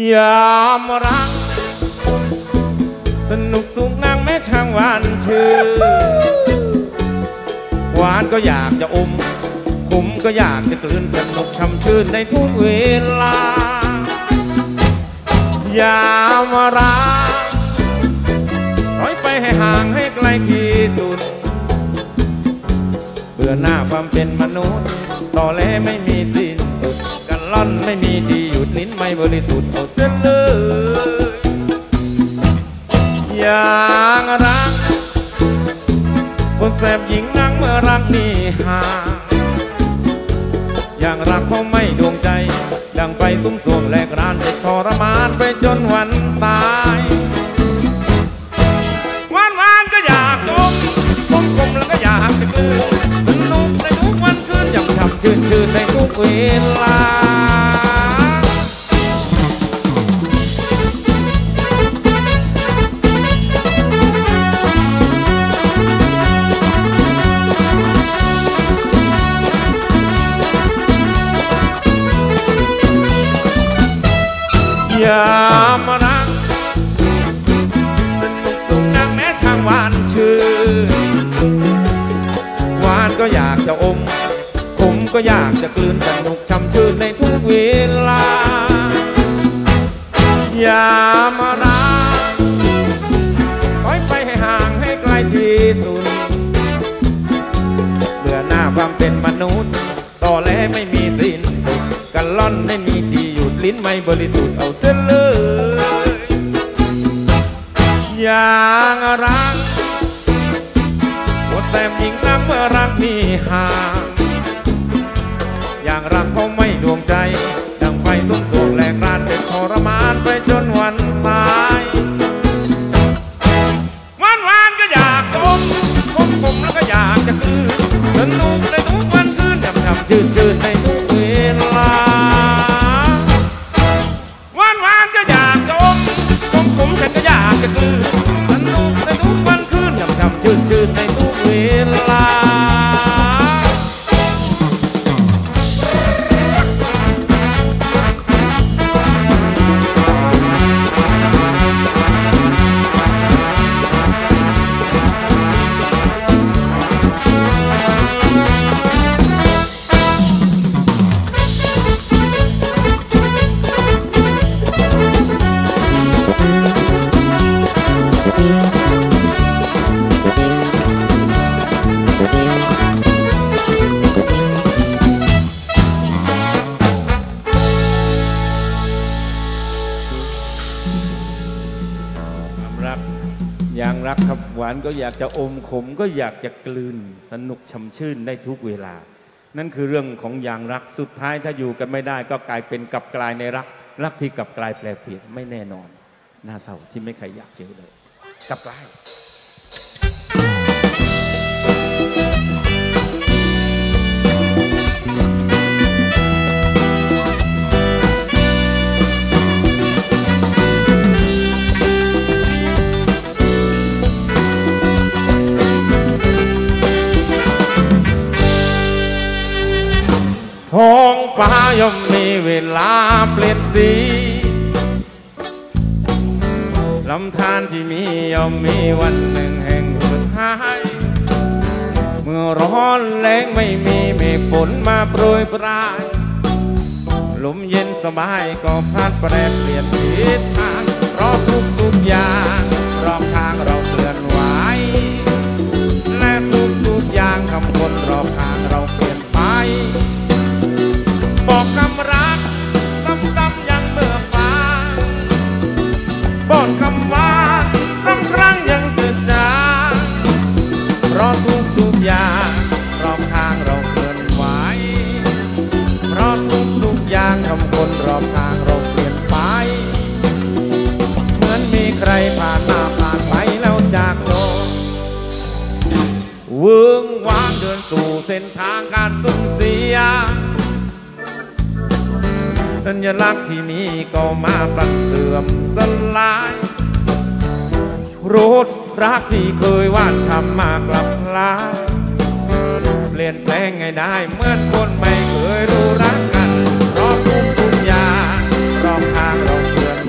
ยามรักสนุกสุขนางแม่ช่างหวานชื่อหวานก็อยากจะอมขมก็อยากจะกลืนสนุกช่ำชื่นในทุกเวลายามรักถอยไปให้ห่างให้ไกลที่สุดเบื่อหน้าความเป็นมนุษย์ต่อแลไม่มีสิ้นสุดกันล่อนไม่มีที่หยุดลิ้นไม่บริสุทธิ์เอาเส้นเลยอย่างรักคนแสบหญิงนั่งเมื่อรักนี่ห่างอย่างรักเขาไม่ดวงใจดังไปซุ้มสวงแลกรานเด็กทรมานไปจนวันตายวันก็อยากจมกลมแล้วก็อยากจะกลืนสนุกในทุกวันคืนยำฉ่ำชื่นในทุกเวลายามรักสนุกสุขนักแม้ช่างหวานชื่อหวานก็อยากจะอมขมก็อยากจะกลืนสนุกช่ำชื่นในทุกเวลายามรักถอยไปให้ห่างให้ไกลที่สุดเบื่อหน้าความเป็นมนุษย์ต่อแลไม่มีสิ้นสุดกันล่อนไม่มีที่หยุดลิ้นไม่บริสุทธิ์เอาเส้นเลยอย่างรักหมดแสบหญิงรักเมื่อรักนี่ห่างอย่างรักเขาไม่ดวงใจดังไฟสุมสวงแหลกรานเป็นทรมานไปจนวันตายวันก็อยากจมแล้วก็อยากจะคืนสนุกในทุกวันคืนยำฉ่ำชื่นในทุกเวลาวันก็อยากจมฉันก็อยากจะกลืนสนุกในทุกวันคืนยำฉ่ำชื่นในทุกเวลาอย่างรักครับหวานก็อยากจะอมขมก็อยากจะกลืนสนุกช่ำชื่นได้ทุกเวลานั่นคือเรื่องของอย่างรักสุดท้ายถ้าอยู่กันไม่ได้ก็กลายเป็นกลับกลายในรักที่กลับกลายแปรเปลี่ยนไม่แน่นอนน่าเศร้าที่ไม่ใครอยากเจอเลยกลับกลายท้องฟ้าย่อมมีเวลาเปลี่ยนสีลำธารที่มีย่อมมีวันหนึ่งแห่งสุดท้ายเมื่อร้อนแล้งไม่มีเมฆฝนมาโปรยปรายลมเย็นสบายก็พัดแปรเปลี่ยนทิศทางเพราะทุกอย่างรอบทางเราเคลื่อนไหวและทุกอย่างคำคนรอบทางเราเปลี่ยนไปบอกคำรักซ้ำๆยังเมื่อฟ้าบอกคำว่าซ้ำครั้งยังจืดจางเพราะทุกอย่างรอบทางเราเคลื่อนไหวเพราะทุกอย่างคำคนรอบทางเราเปลี่ยนไปเหมือนมีใครผ่านหน้าผ่านไปแล้วจากโลกวื้งว้างเดินสู่เส้นทางการสูญเสียสัญลักษณ์ที่มีก็มาปรับเสื่อมสลายรถรักที่เคยหวานช้ำมากลับลายเปลี่ยนแปลงไงได้เหมือนคนไม่เคยรู้รักกันเพราะทุกอย่างรอบทางเราเคลื่อน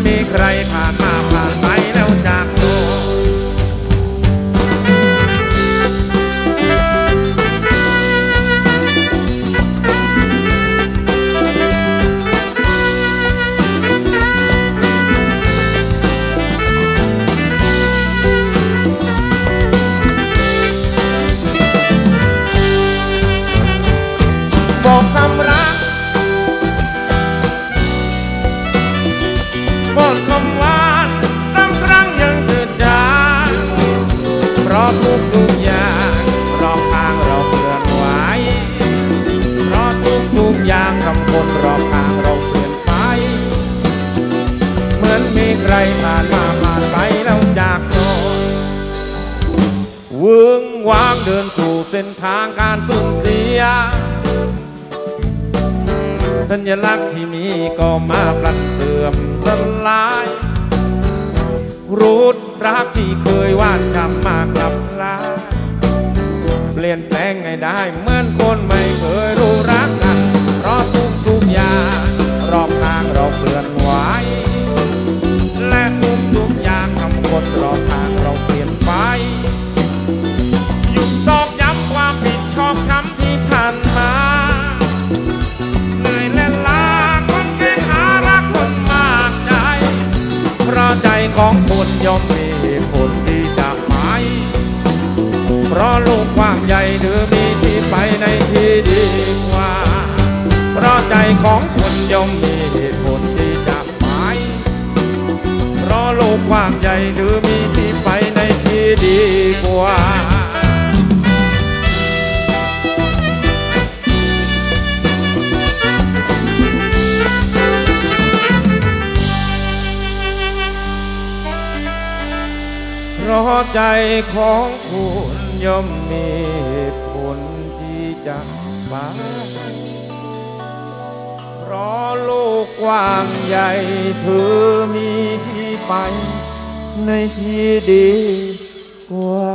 มีใครผ่านมาผ่านไปแล้วจากโลกบอกคำรักบอกคำหวานซ้ำครั้งยังจืดจางเพราะทุกอย่างรอบทางเราเคลื่อนไหวเพราะทุกอย่างทำคนรอบทางเราเปลี่ยนไปเหมือนมีใครผ่านมาผ่านไปแล้วจากโลกวึงวางเดินสู่เส้นทางการสูญเสียสัญลักษณ์ที่มีก็มาพลันเสื่อมสลายรูดรักที่เคยว่าช้ำมากลับลาเปลี่ยนแปลงไงได้เหมือนคนไม่เคยรู้รักกันเพราะทุกอย่างรอบทางเราเปลี่ยนไหวและทุกอย่างทำคนรอบทางเราเปลี่ยนไปหยุดตอกย้ำความผิดชอบช้ำที่ผ่านมาเพราะใจของคนย่อมมีเหตุผลที่จะไปเพราะโลกกว้างใหญ่หรือมีที่ไปในที่ดีกว่าเพราะใจของคนย่อมมีเหตุผลที่จะไปเพราะโลกกว้างใหญ่หรือมีที่ไปในที่ดีกว่าเพราะใจของคุณย่อมมีเหตุผลที่จะไปเพราะโลกกว้างใหญ่เธอมีที่ไปในที่ดีกว่า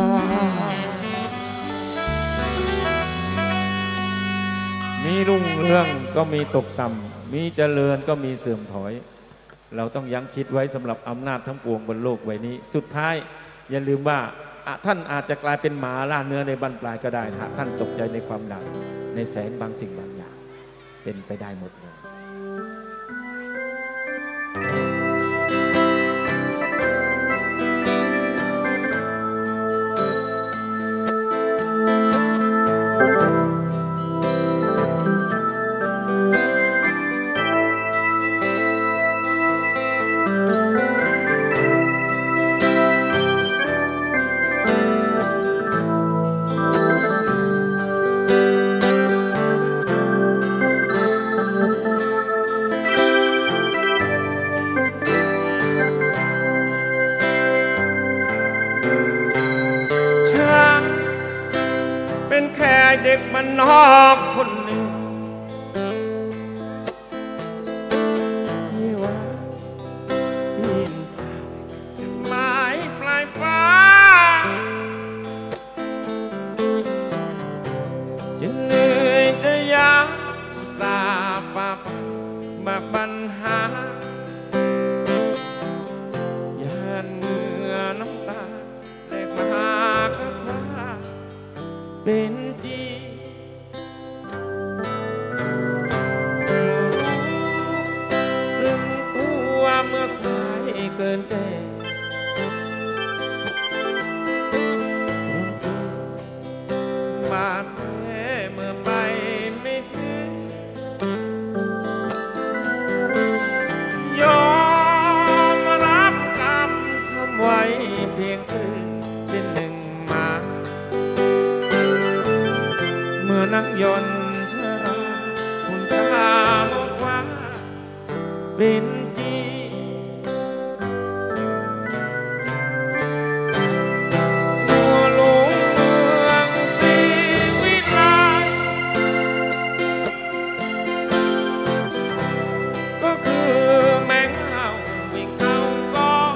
มีรุ่งเรืองก็มีตกต่ำมีเจริญก็มีเสื่อมถอยเราต้องยั้งคิดไว้สำหรับอำนาจทั้งปวงบนโลกใบนี้สุดท้ายอย่าลืมว่าท่านอาจจะกลายเป็นหมาล่าเนื้อในบั้นปลายก็ได้ถ้าท่านตกใจในความดังในแสงบางสิ่งบางอย่างเป็นไปได้หมดเลยเด็กมันนอกคนหนึ่งที่ว่าปีนจุดหมายปลายฟ้าจะเหนื่อยจะยากสาบมาปัญหาย่านเมื่อน้ำตาแลกมาหากับว่าเป็นจีซึ่งตัวเมื่อสายเกินแก่บาดแผลเมื่อไปไม่ถึงยอมรับกรรมทำไว้เพียงครึ่งเป็นหนึ่งมาเมื่อนักยนต์ชราคุณค่าหมดว่าเป็นจีตัวหลวงเมืองศรีวิไลก็คือแมงเห่าวิ่งเข้ากอง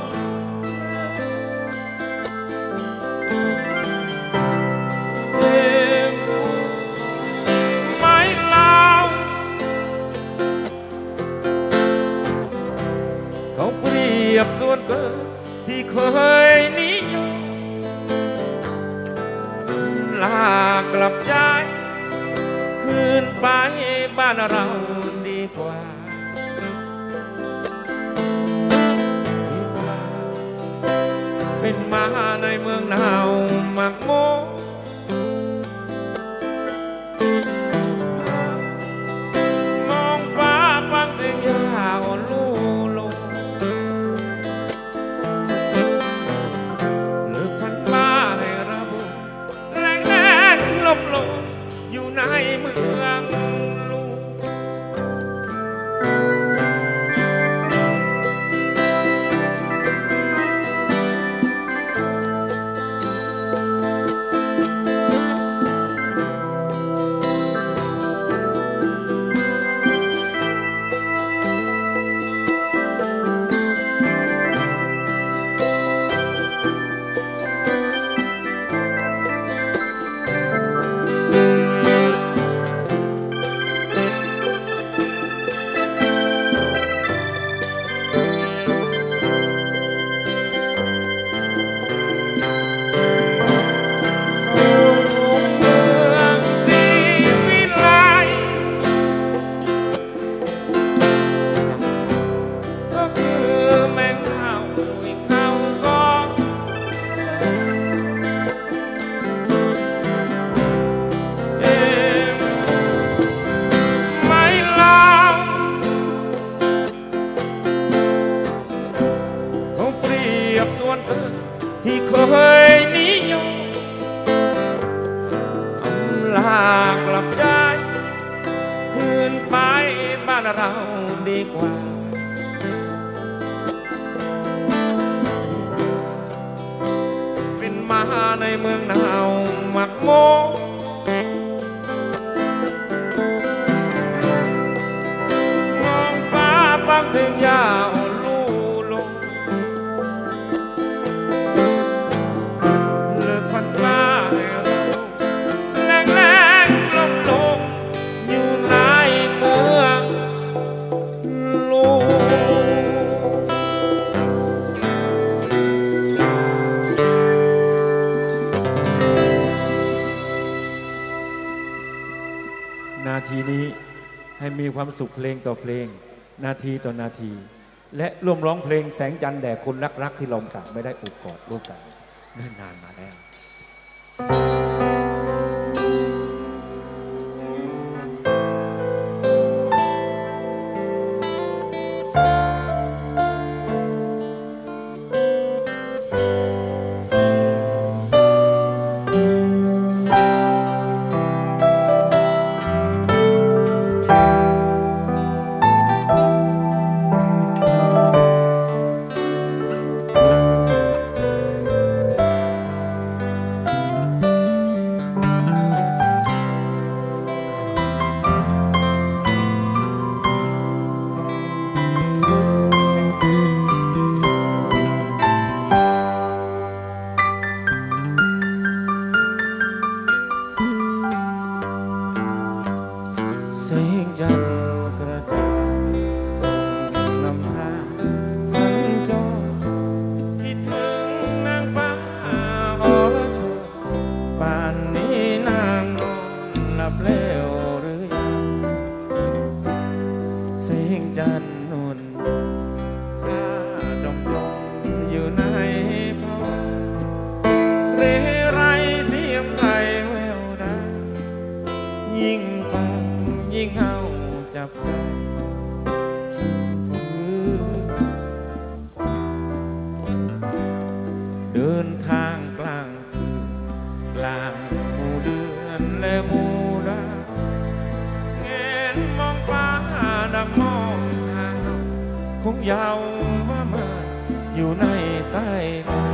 ไม้ลาวเขาเปรียบส่วนเกินที่เคยนิยมลากลับใจคืนไปบ้านเราดีกว่าเป็นมาในเมืองหนาวหมักโมมองฟ้าฟังเสียงยาวลู่ลงหรือพันบ้าให้ระบุแรงแรงลมลงอยู่ในเมืองลูกที่เคยนิยมลากลับใจคืนไปบ้านเราดีกว่าเป็นมาในเมืองหนาวหมักโมมองฟ้าฟังเสียงยาวนาทีนี้ให้มีความสุขเพลงต่อเพลงนาทีต่อนาทีและร่วมร้องเพลงแสงจันทร์แด่คนรักที่เราต่างไม่ได้อุบกอดร่วมกันเนิ่นนานมาแล้วแสงจันทร์กระจ่างส่องนำพาสัญจรคิดถึงนางฟ้าอรชรป่านนี้นางนอนหลับแล้วหรือยังแสงจันทร์นวลข้าจ้องอยู่ในภาวะเร่ไรเสียงใครแววดายิ่งฟังยิ่งเอาจับเดินทางกลางคืนกลางหมู่เดือนและหมู่ดาวเงนมองฟ้าดังมองทางคงยาวว่ามาอยู่ในสายตา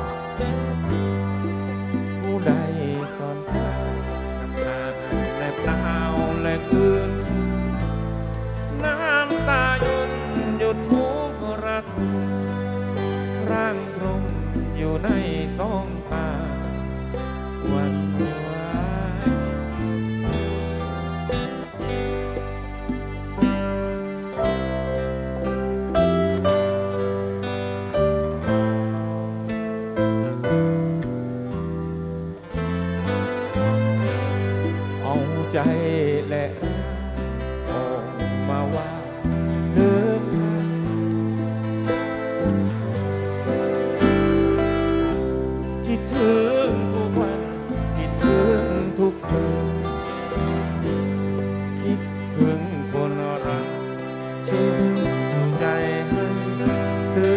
ผู้ใดสอนทางน้ำตาและเปล่าและคืนน้ำตาหยุดทุกระทมร่างกลมอยู่ในสองตาวันวาย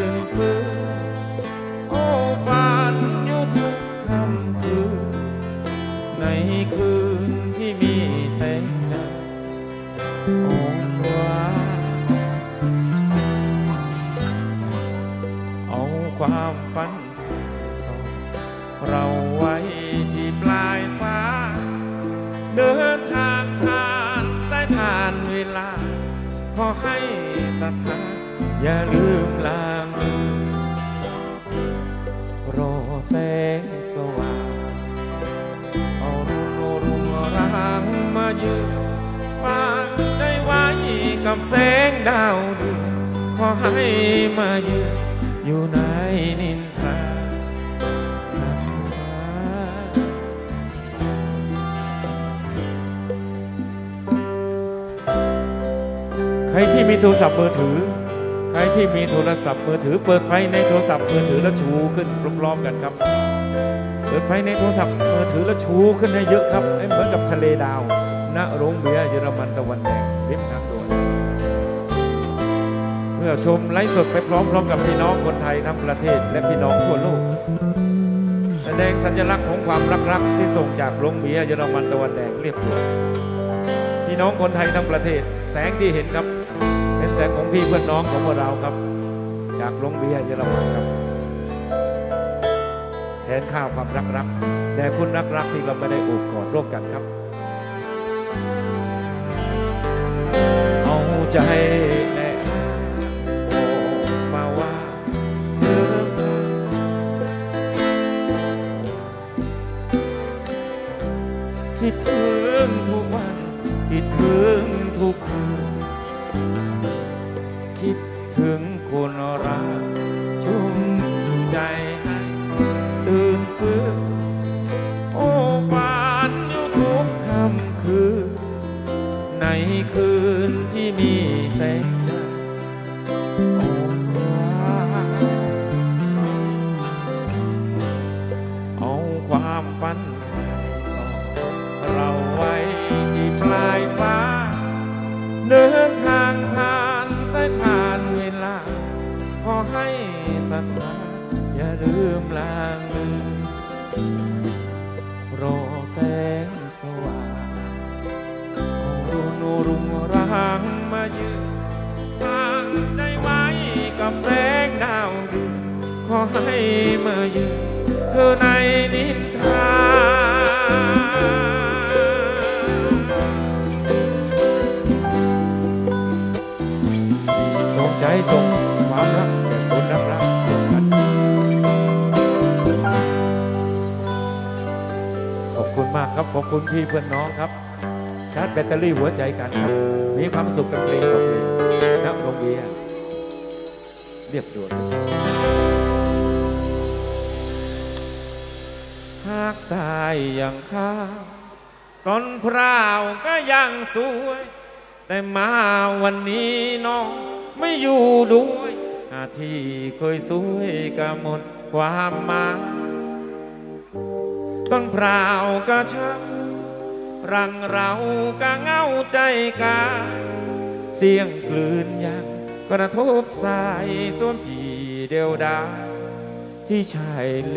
นฟื้นโอ้ปานอยู่ทุกค่ำคืนในคืนที่มีแสงจันทร์โอ้ว่าเอาความฝันส่องเราไว้ที่ปลายฟ้าเดินทางผ่านสายทานเวลาขอให้ศรัทธาอย่าลืมลางรอแสงสว่างเอารุ่งรางมายืนฟังได้ไว้กับแสงดาวเดือนขอให้มายืนอยู่ในนินทราใครที่มีโทรศัพท์มือถือใครที่มีโทรศัพท์มือถือเปิดไฟในโทรศัพท์มือถือแล้วชูขึ้นพร้อมๆกันครับเปิดไฟในโทรศัพท์มือถือแล้วชูขึ้นให้เยอะครับให้เหมือนกับทะเลดาวณโรงเบียร์เยอรมันตะวันแดงริมทางด่วนเพื่อชมไลฟ์สดไปพร้อมๆกับพี่น้องคนไทยทั้งประเทศและพี่น้องทั่วโลกแสดงสัญลักษณ์ของความรักที่ส่งจากโรงเบียร์เยอรมันตะวันแดงเรียบด่วนพี่น้องคนไทยทั้งประเทศแสงที่เห็นครับเป็นแสงของพี่เพื่อนน้องของพวกเราครับจากโรงเบียร์เยอรมันครับแทนข้าวความรักแต่คุณรักที่เราไม่ได้โอบกอดร่วมกันครับเอาใจแน่บอกมาว่าเดิมคิดถึงทุกวันคิดถึงทุกคืนคิดถึงคนรักชุ่มใจให้ตื่นฟื้นโอ้ฝันอยู่ทุกค่ำคืนในคืนที่มีแสงจันทร์โอ้เอาความฝันส่องเราไว้ที่ปลายฟ้าเดินทางผ่านสายทานเวลาขอให้ศรัทธาอย่าลืมลางลืมรอแสงสว่างเอารุ่งรางมายืนทางได้ไว้กับแสงดาวเดือนขอให้มายืนเธอในนินทราส่งใจส่งความรักแต่คนรักร่วมกันขอบคุณมากครับขอบคุณพี่เพื่อนน้องครับชาร์จแบตเตอรี่หัวใจกันครับมีความสุขกับเพลงกับเพลงณโรงเบียร์เรียบด่วนหากสายอย่างข้าวตอนพราวก็ยังสวยแต่มาวันนี้น้องไม่อยู่ด้วยที่เคยสวยก็หมดความหมายต้นพราวก็ช้ำรังเราก็เงาใจกาเสียงคลื่นยังกระทบสายส่วนพี่เดียวดายที่ชายเล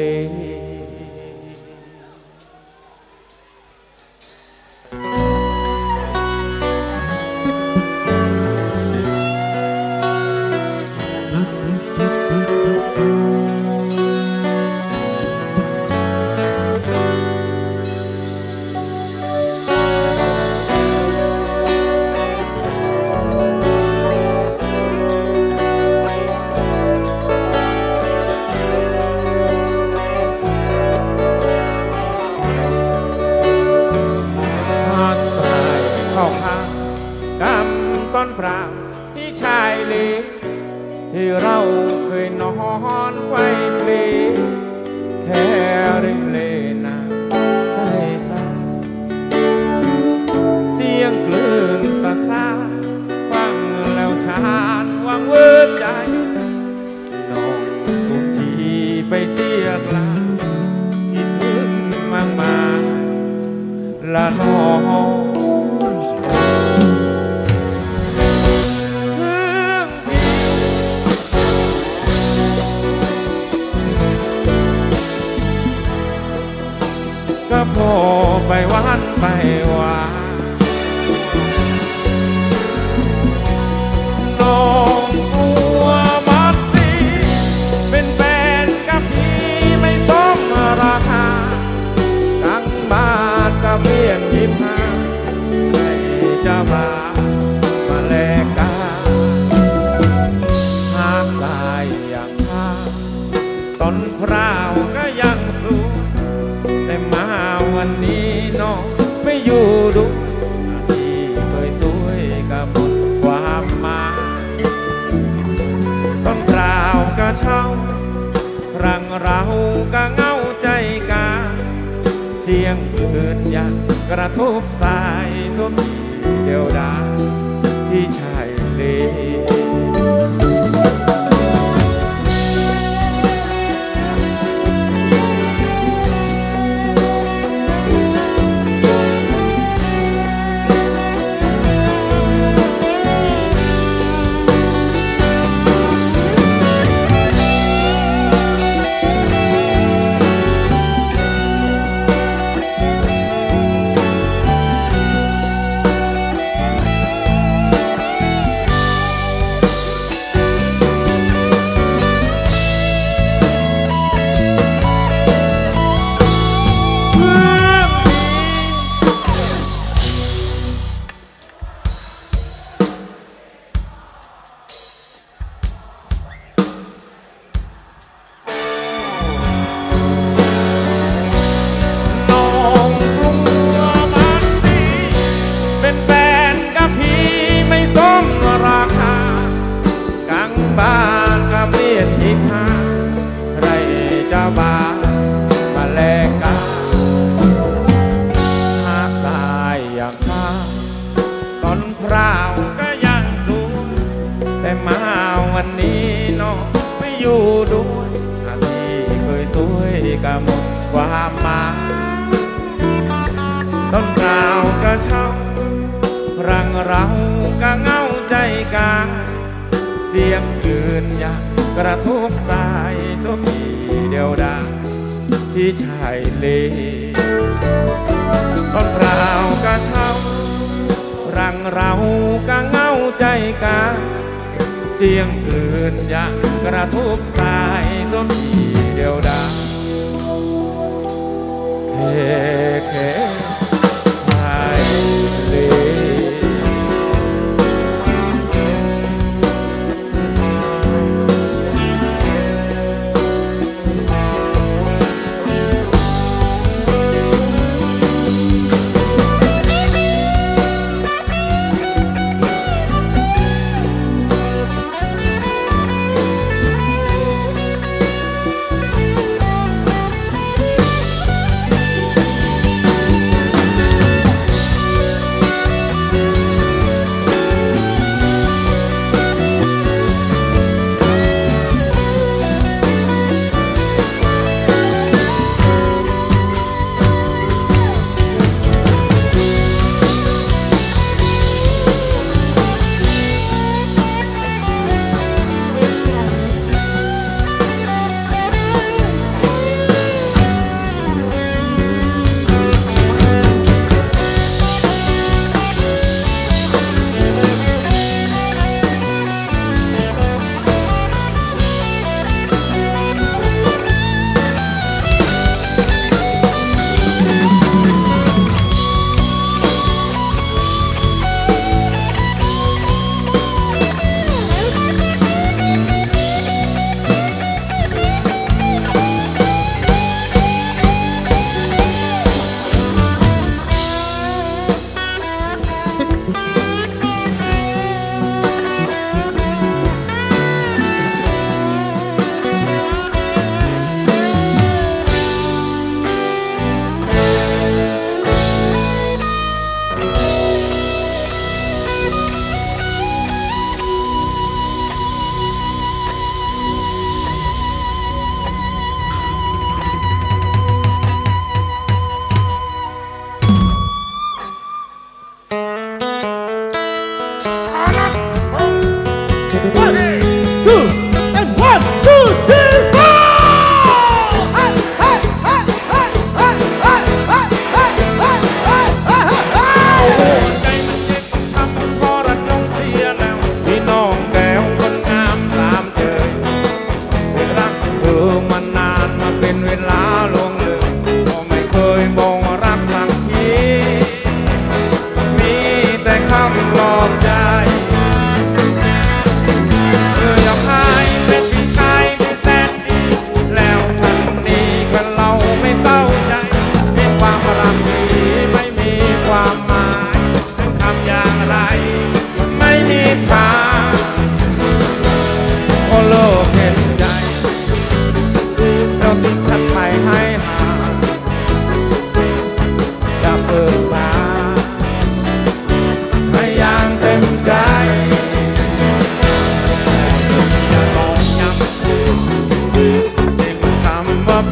ที่ชายเลที่เราเคยนอนไว้เพลแค่ริมเลน้ำใสใสเสียงคลื่นซาซาฟังแล้วชานวางเวิร์ดใจนอนทุกทีไปเสียกลางคิดถึงมากๆละน้องไปหวานไปหวานน้องกลัวมัดสีเป็นแฟนกับพี่ไม่สมราคาตั้งบ้านกับเพียง25ให้เจ้าบ่าวมาแลกกาหากสายอย่างข้าต้นพร้าวก็ยังสูงแต่มาวันนี้น้องไม่อยู่ดูที่เคยสวยกับหมดความหมายต้นพร้าวก็เช่ารังเราก็เงาใจกาเสียงคืนยันกระทบสายสมเดียวดายที่ชายเลบ้านก็เปลี่ยน25ไรเจ้าบ่าวมาแลกกาหากตายอย่างข้าต้นพร้าวก็ยังสูงแต่มาวันนี้น้องไม่อยู่ด้วยที่เคยสวยก็หมดความหมายต้นพร้าวก็เช่ารังเราก็เงาใจกาเสียงยืนยันกระทบสายสมีเดียวดายที่ชายเลต้นพร้าวก็เช่ารังเราก็เงาใจกาเสียงยืนยันกระทบสายสมีเดียวดายเคชายเล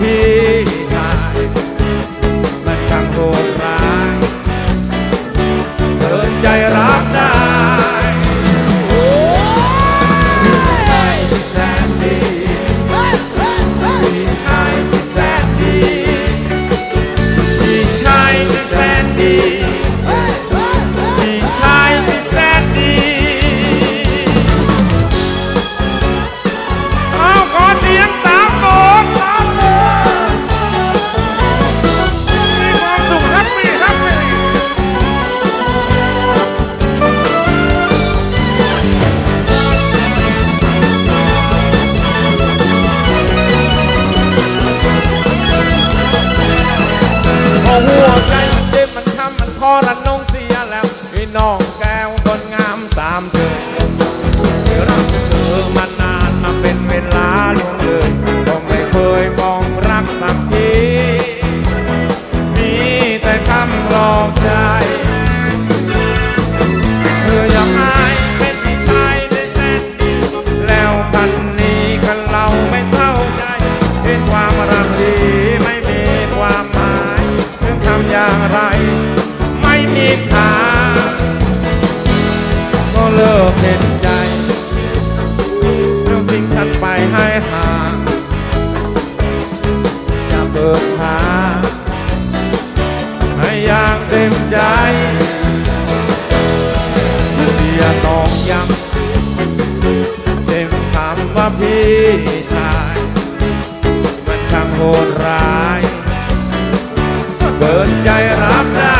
พี่ชายมันช่างโหดร้ายเกินใจรับได้พี่ชายที่แสนดีพี่ชายที่แสนดีพี่ชายที่แสนดีพี่ชายที่แสนดีเอาขอเสียงสาวโสดมีความสุขแฮปปี้แฮปปี้พอหัวใจมันเจ็บมันช้ำมันทรนงเสียแล้วพี่น้องแก้วคนงามสามเธอที่รักเธอมานานมาเป็นเวลาล่วงเลยก็ไม่เคยมองรักสักทีมีแต่คำหลอกใจเธออยากอายเป็นพี่ชายได้แสนดีแล้วกันนี้กันเราไม่เศร้าใจเห็นความรักดีไม่มีความหมายถึงทำอย่างไรไม่มีทางก็เลิกเห็นใจแล้วทิ้งฉันไปให้ห่างจะเปิดทางให้อย่างเต็มใจเสียน้องย้ำเต็มคำว่าพี่ชายมันช่างโหดร้ายเกินใจรับได้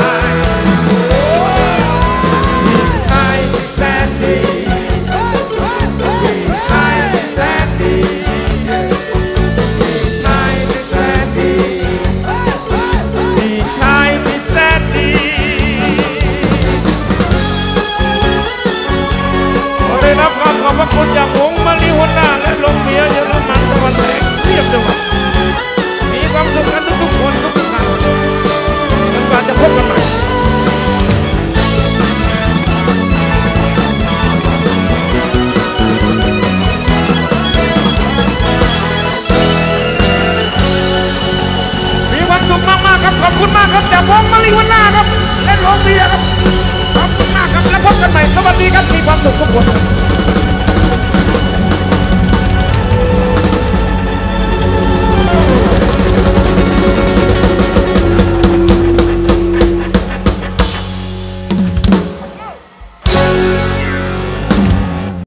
พี่ชายที่แสนดีพี่ชายที่แสนดีพี่ชายที่แสนดีพี่ชายที่แสนดีขอได้รับความขอบพระคุณจากวงมะลิหัวหน้าและลงเมียเยอรมันตะวันแตกเทียบจังหวัดมีความสุขกันทุกๆคนทุกๆครั้งจนกว่าจะพบกันใหม่มีความสุขมากๆครับขอบคุณมากครับจากวงมะลิหัวหน้าครับและลงเมียครับขอบคุณมากครับแล้วพบกันใหม่สวัสดีครับมีความสุขทุกคน